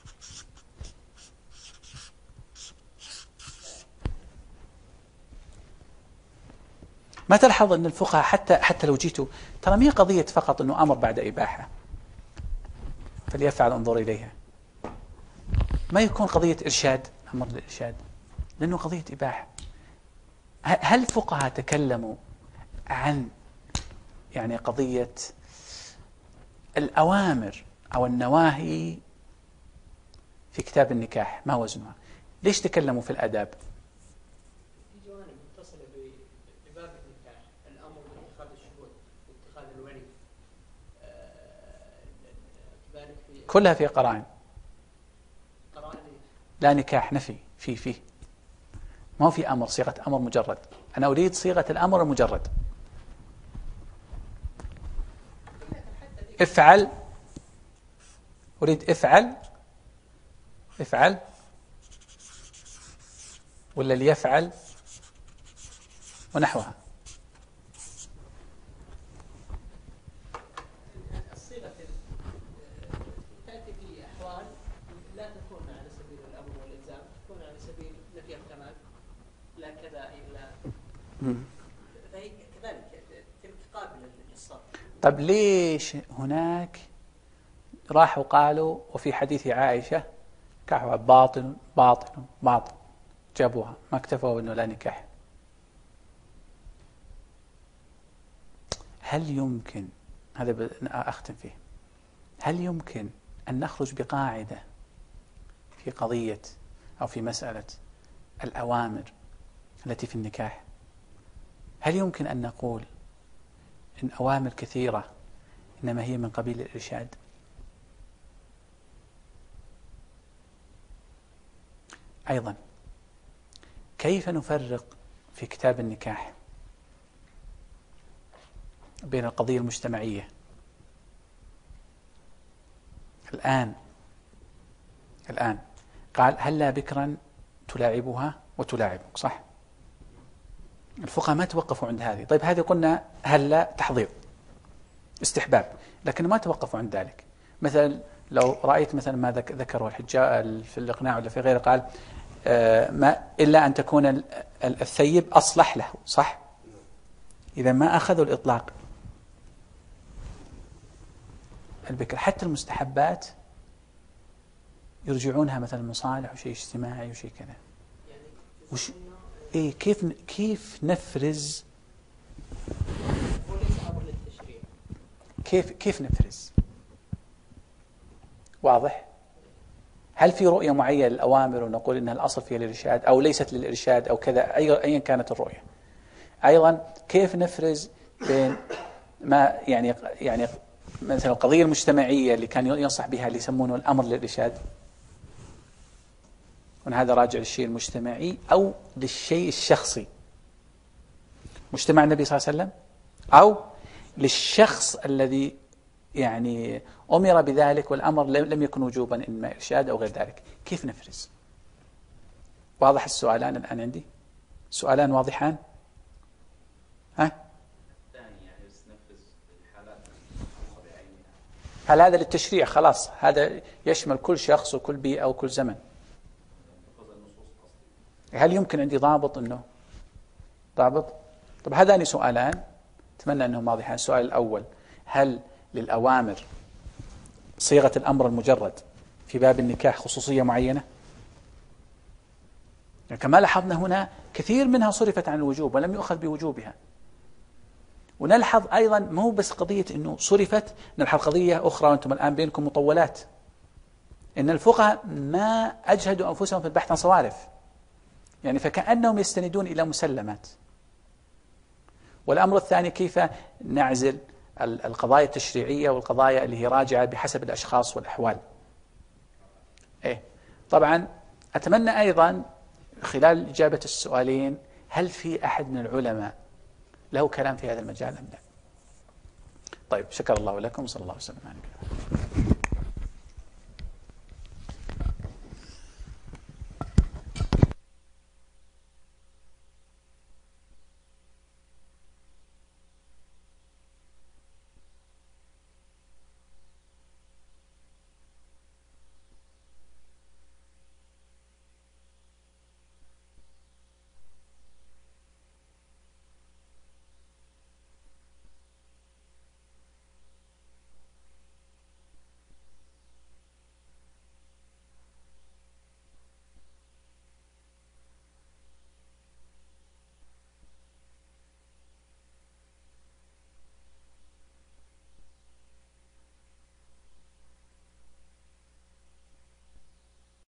[SPEAKER 1] ما تلحظ أن الفقهاء حتى حتى لو جيتوا ترى ما هي قضية فقط أنه أمر بعد إباحة فليفعل انظر إليها، ما يكون قضية إرشاد، أمر للإرشاد، لأنه قضية إباحة. هل الفقهاء تكلموا عن يعني قضية الأوامر أو النواهي في كتاب النكاح ما وزنها؟ ليش تكلموا في الآداب؟
[SPEAKER 5] في جوانب متصلة بباب النكاح، الأمر باتخاذ الشهود واتخاذ الولي، كذلك في
[SPEAKER 1] كلها في قرائن.
[SPEAKER 5] قرائن
[SPEAKER 1] لا نكاح نفي في فيه ما هو في أمر، صيغة أمر مجرد. أنا أريد صيغة الأمر المجرد. افعل، أريد افعل افعل ولا ليفعل ونحوها.
[SPEAKER 5] الصيغة تأتي في أحوال لا تكون على سبيل الأمر والإلزام، تكون على سبيل نفي الكمال، لا كذا إلا فهي كذلك تلك قابلة للصرف.
[SPEAKER 1] طب ليش هناك راحوا قالوا وفي حديث عائشة كحوا باطل باطل باطل، جابوها ما اكتفوا أنه لا نكاح؟ هل يمكن، هذا أختم فيه، هل يمكن أن نخرج بقاعدة في قضية أو في مسألة الأوامر التي في النكاح؟ هل يمكن أن نقول إن أوامر كثيرة إنما هي من قبيل الإرشاد؟ أيضا كيف نفرق في كتاب النكاح بين القضية المجتمعية؟ الآن الآن قال هلا بكرا تلاعبها وتلاعبك، صح؟ الفقهاء ما توقفوا عند هذه. طيب هذه قلنا هلا تحضير استحباب، لكن ما توقفوا عند ذلك. مثلا لو رأيت مثلا ما ذكره الحجاء في الإقناع ولا في غيره، قال آه ما إلا أن تكون الثيب أصلح له، صح؟ إذا ما أخذوا الإطلاق البكر. حتى المستحبات يرجعونها مثلا مصالح وشيء اجتماعي وشيء كذا. وش إيه كيف كيف نفرز؟ كيف كيف نفرز؟ واضح؟ هل في رؤية معينة للأوامر ونقول إنها الأصل فيها الإرشاد أو ليست للإرشاد أو كذا، أي أيا كانت الرؤية؟ أيضا كيف نفرز بين ما يعني يعني مثلا القضية المجتمعية اللي كان ينصح بها اللي يسمونه الأمر للإرشاد، وأن هذا راجع للشيء المجتمعي أو للشيء الشخصي، مجتمع النبي صلى الله عليه وسلم، أو للشخص الذي يعني أمر بذلك والأمر لم يكن وجوبا إنما إرشاد أو غير ذلك. كيف نفرز؟ واضح السؤالان الآن عندي؟ سؤالان واضحان؟ ها؟ هل هذا للتشريع خلاص؟ هذا يشمل كل شخص وكل بيئة وكل زمن. هل يمكن عندي ضابط إنه ضابط؟ طب هذان سؤالان أتمنى أنهم واضحين. السؤال الأول: هل للأوامر صيغة الأمر المجرد في باب النكاح خصوصية معينة؟ يعني كما لاحظنا هنا كثير منها صرفت عن الوجوب ولم يؤخذ بوجوبها. ونلحظ أيضا مو بس قضية أنه صرفت، نلحظ قضية أخرى وأنتم الآن بينكم مطولات، إن الفقهاء ما أجهدوا أنفسهم في البحث عن صوارف، يعني فكأنهم يستندون إلى مسلمات. والأمر الثاني: كيف نعزل القضايا التشريعية والقضايا اللي هي راجعة بحسب الأشخاص والأحوال. إيه طبعا أتمنى أيضا خلال إجابة السؤالين هل في أحد من العلماء له كلام في هذا المجال أم لا؟ طيب، شكر الله لكم، صلى الله وسلم على نبينا.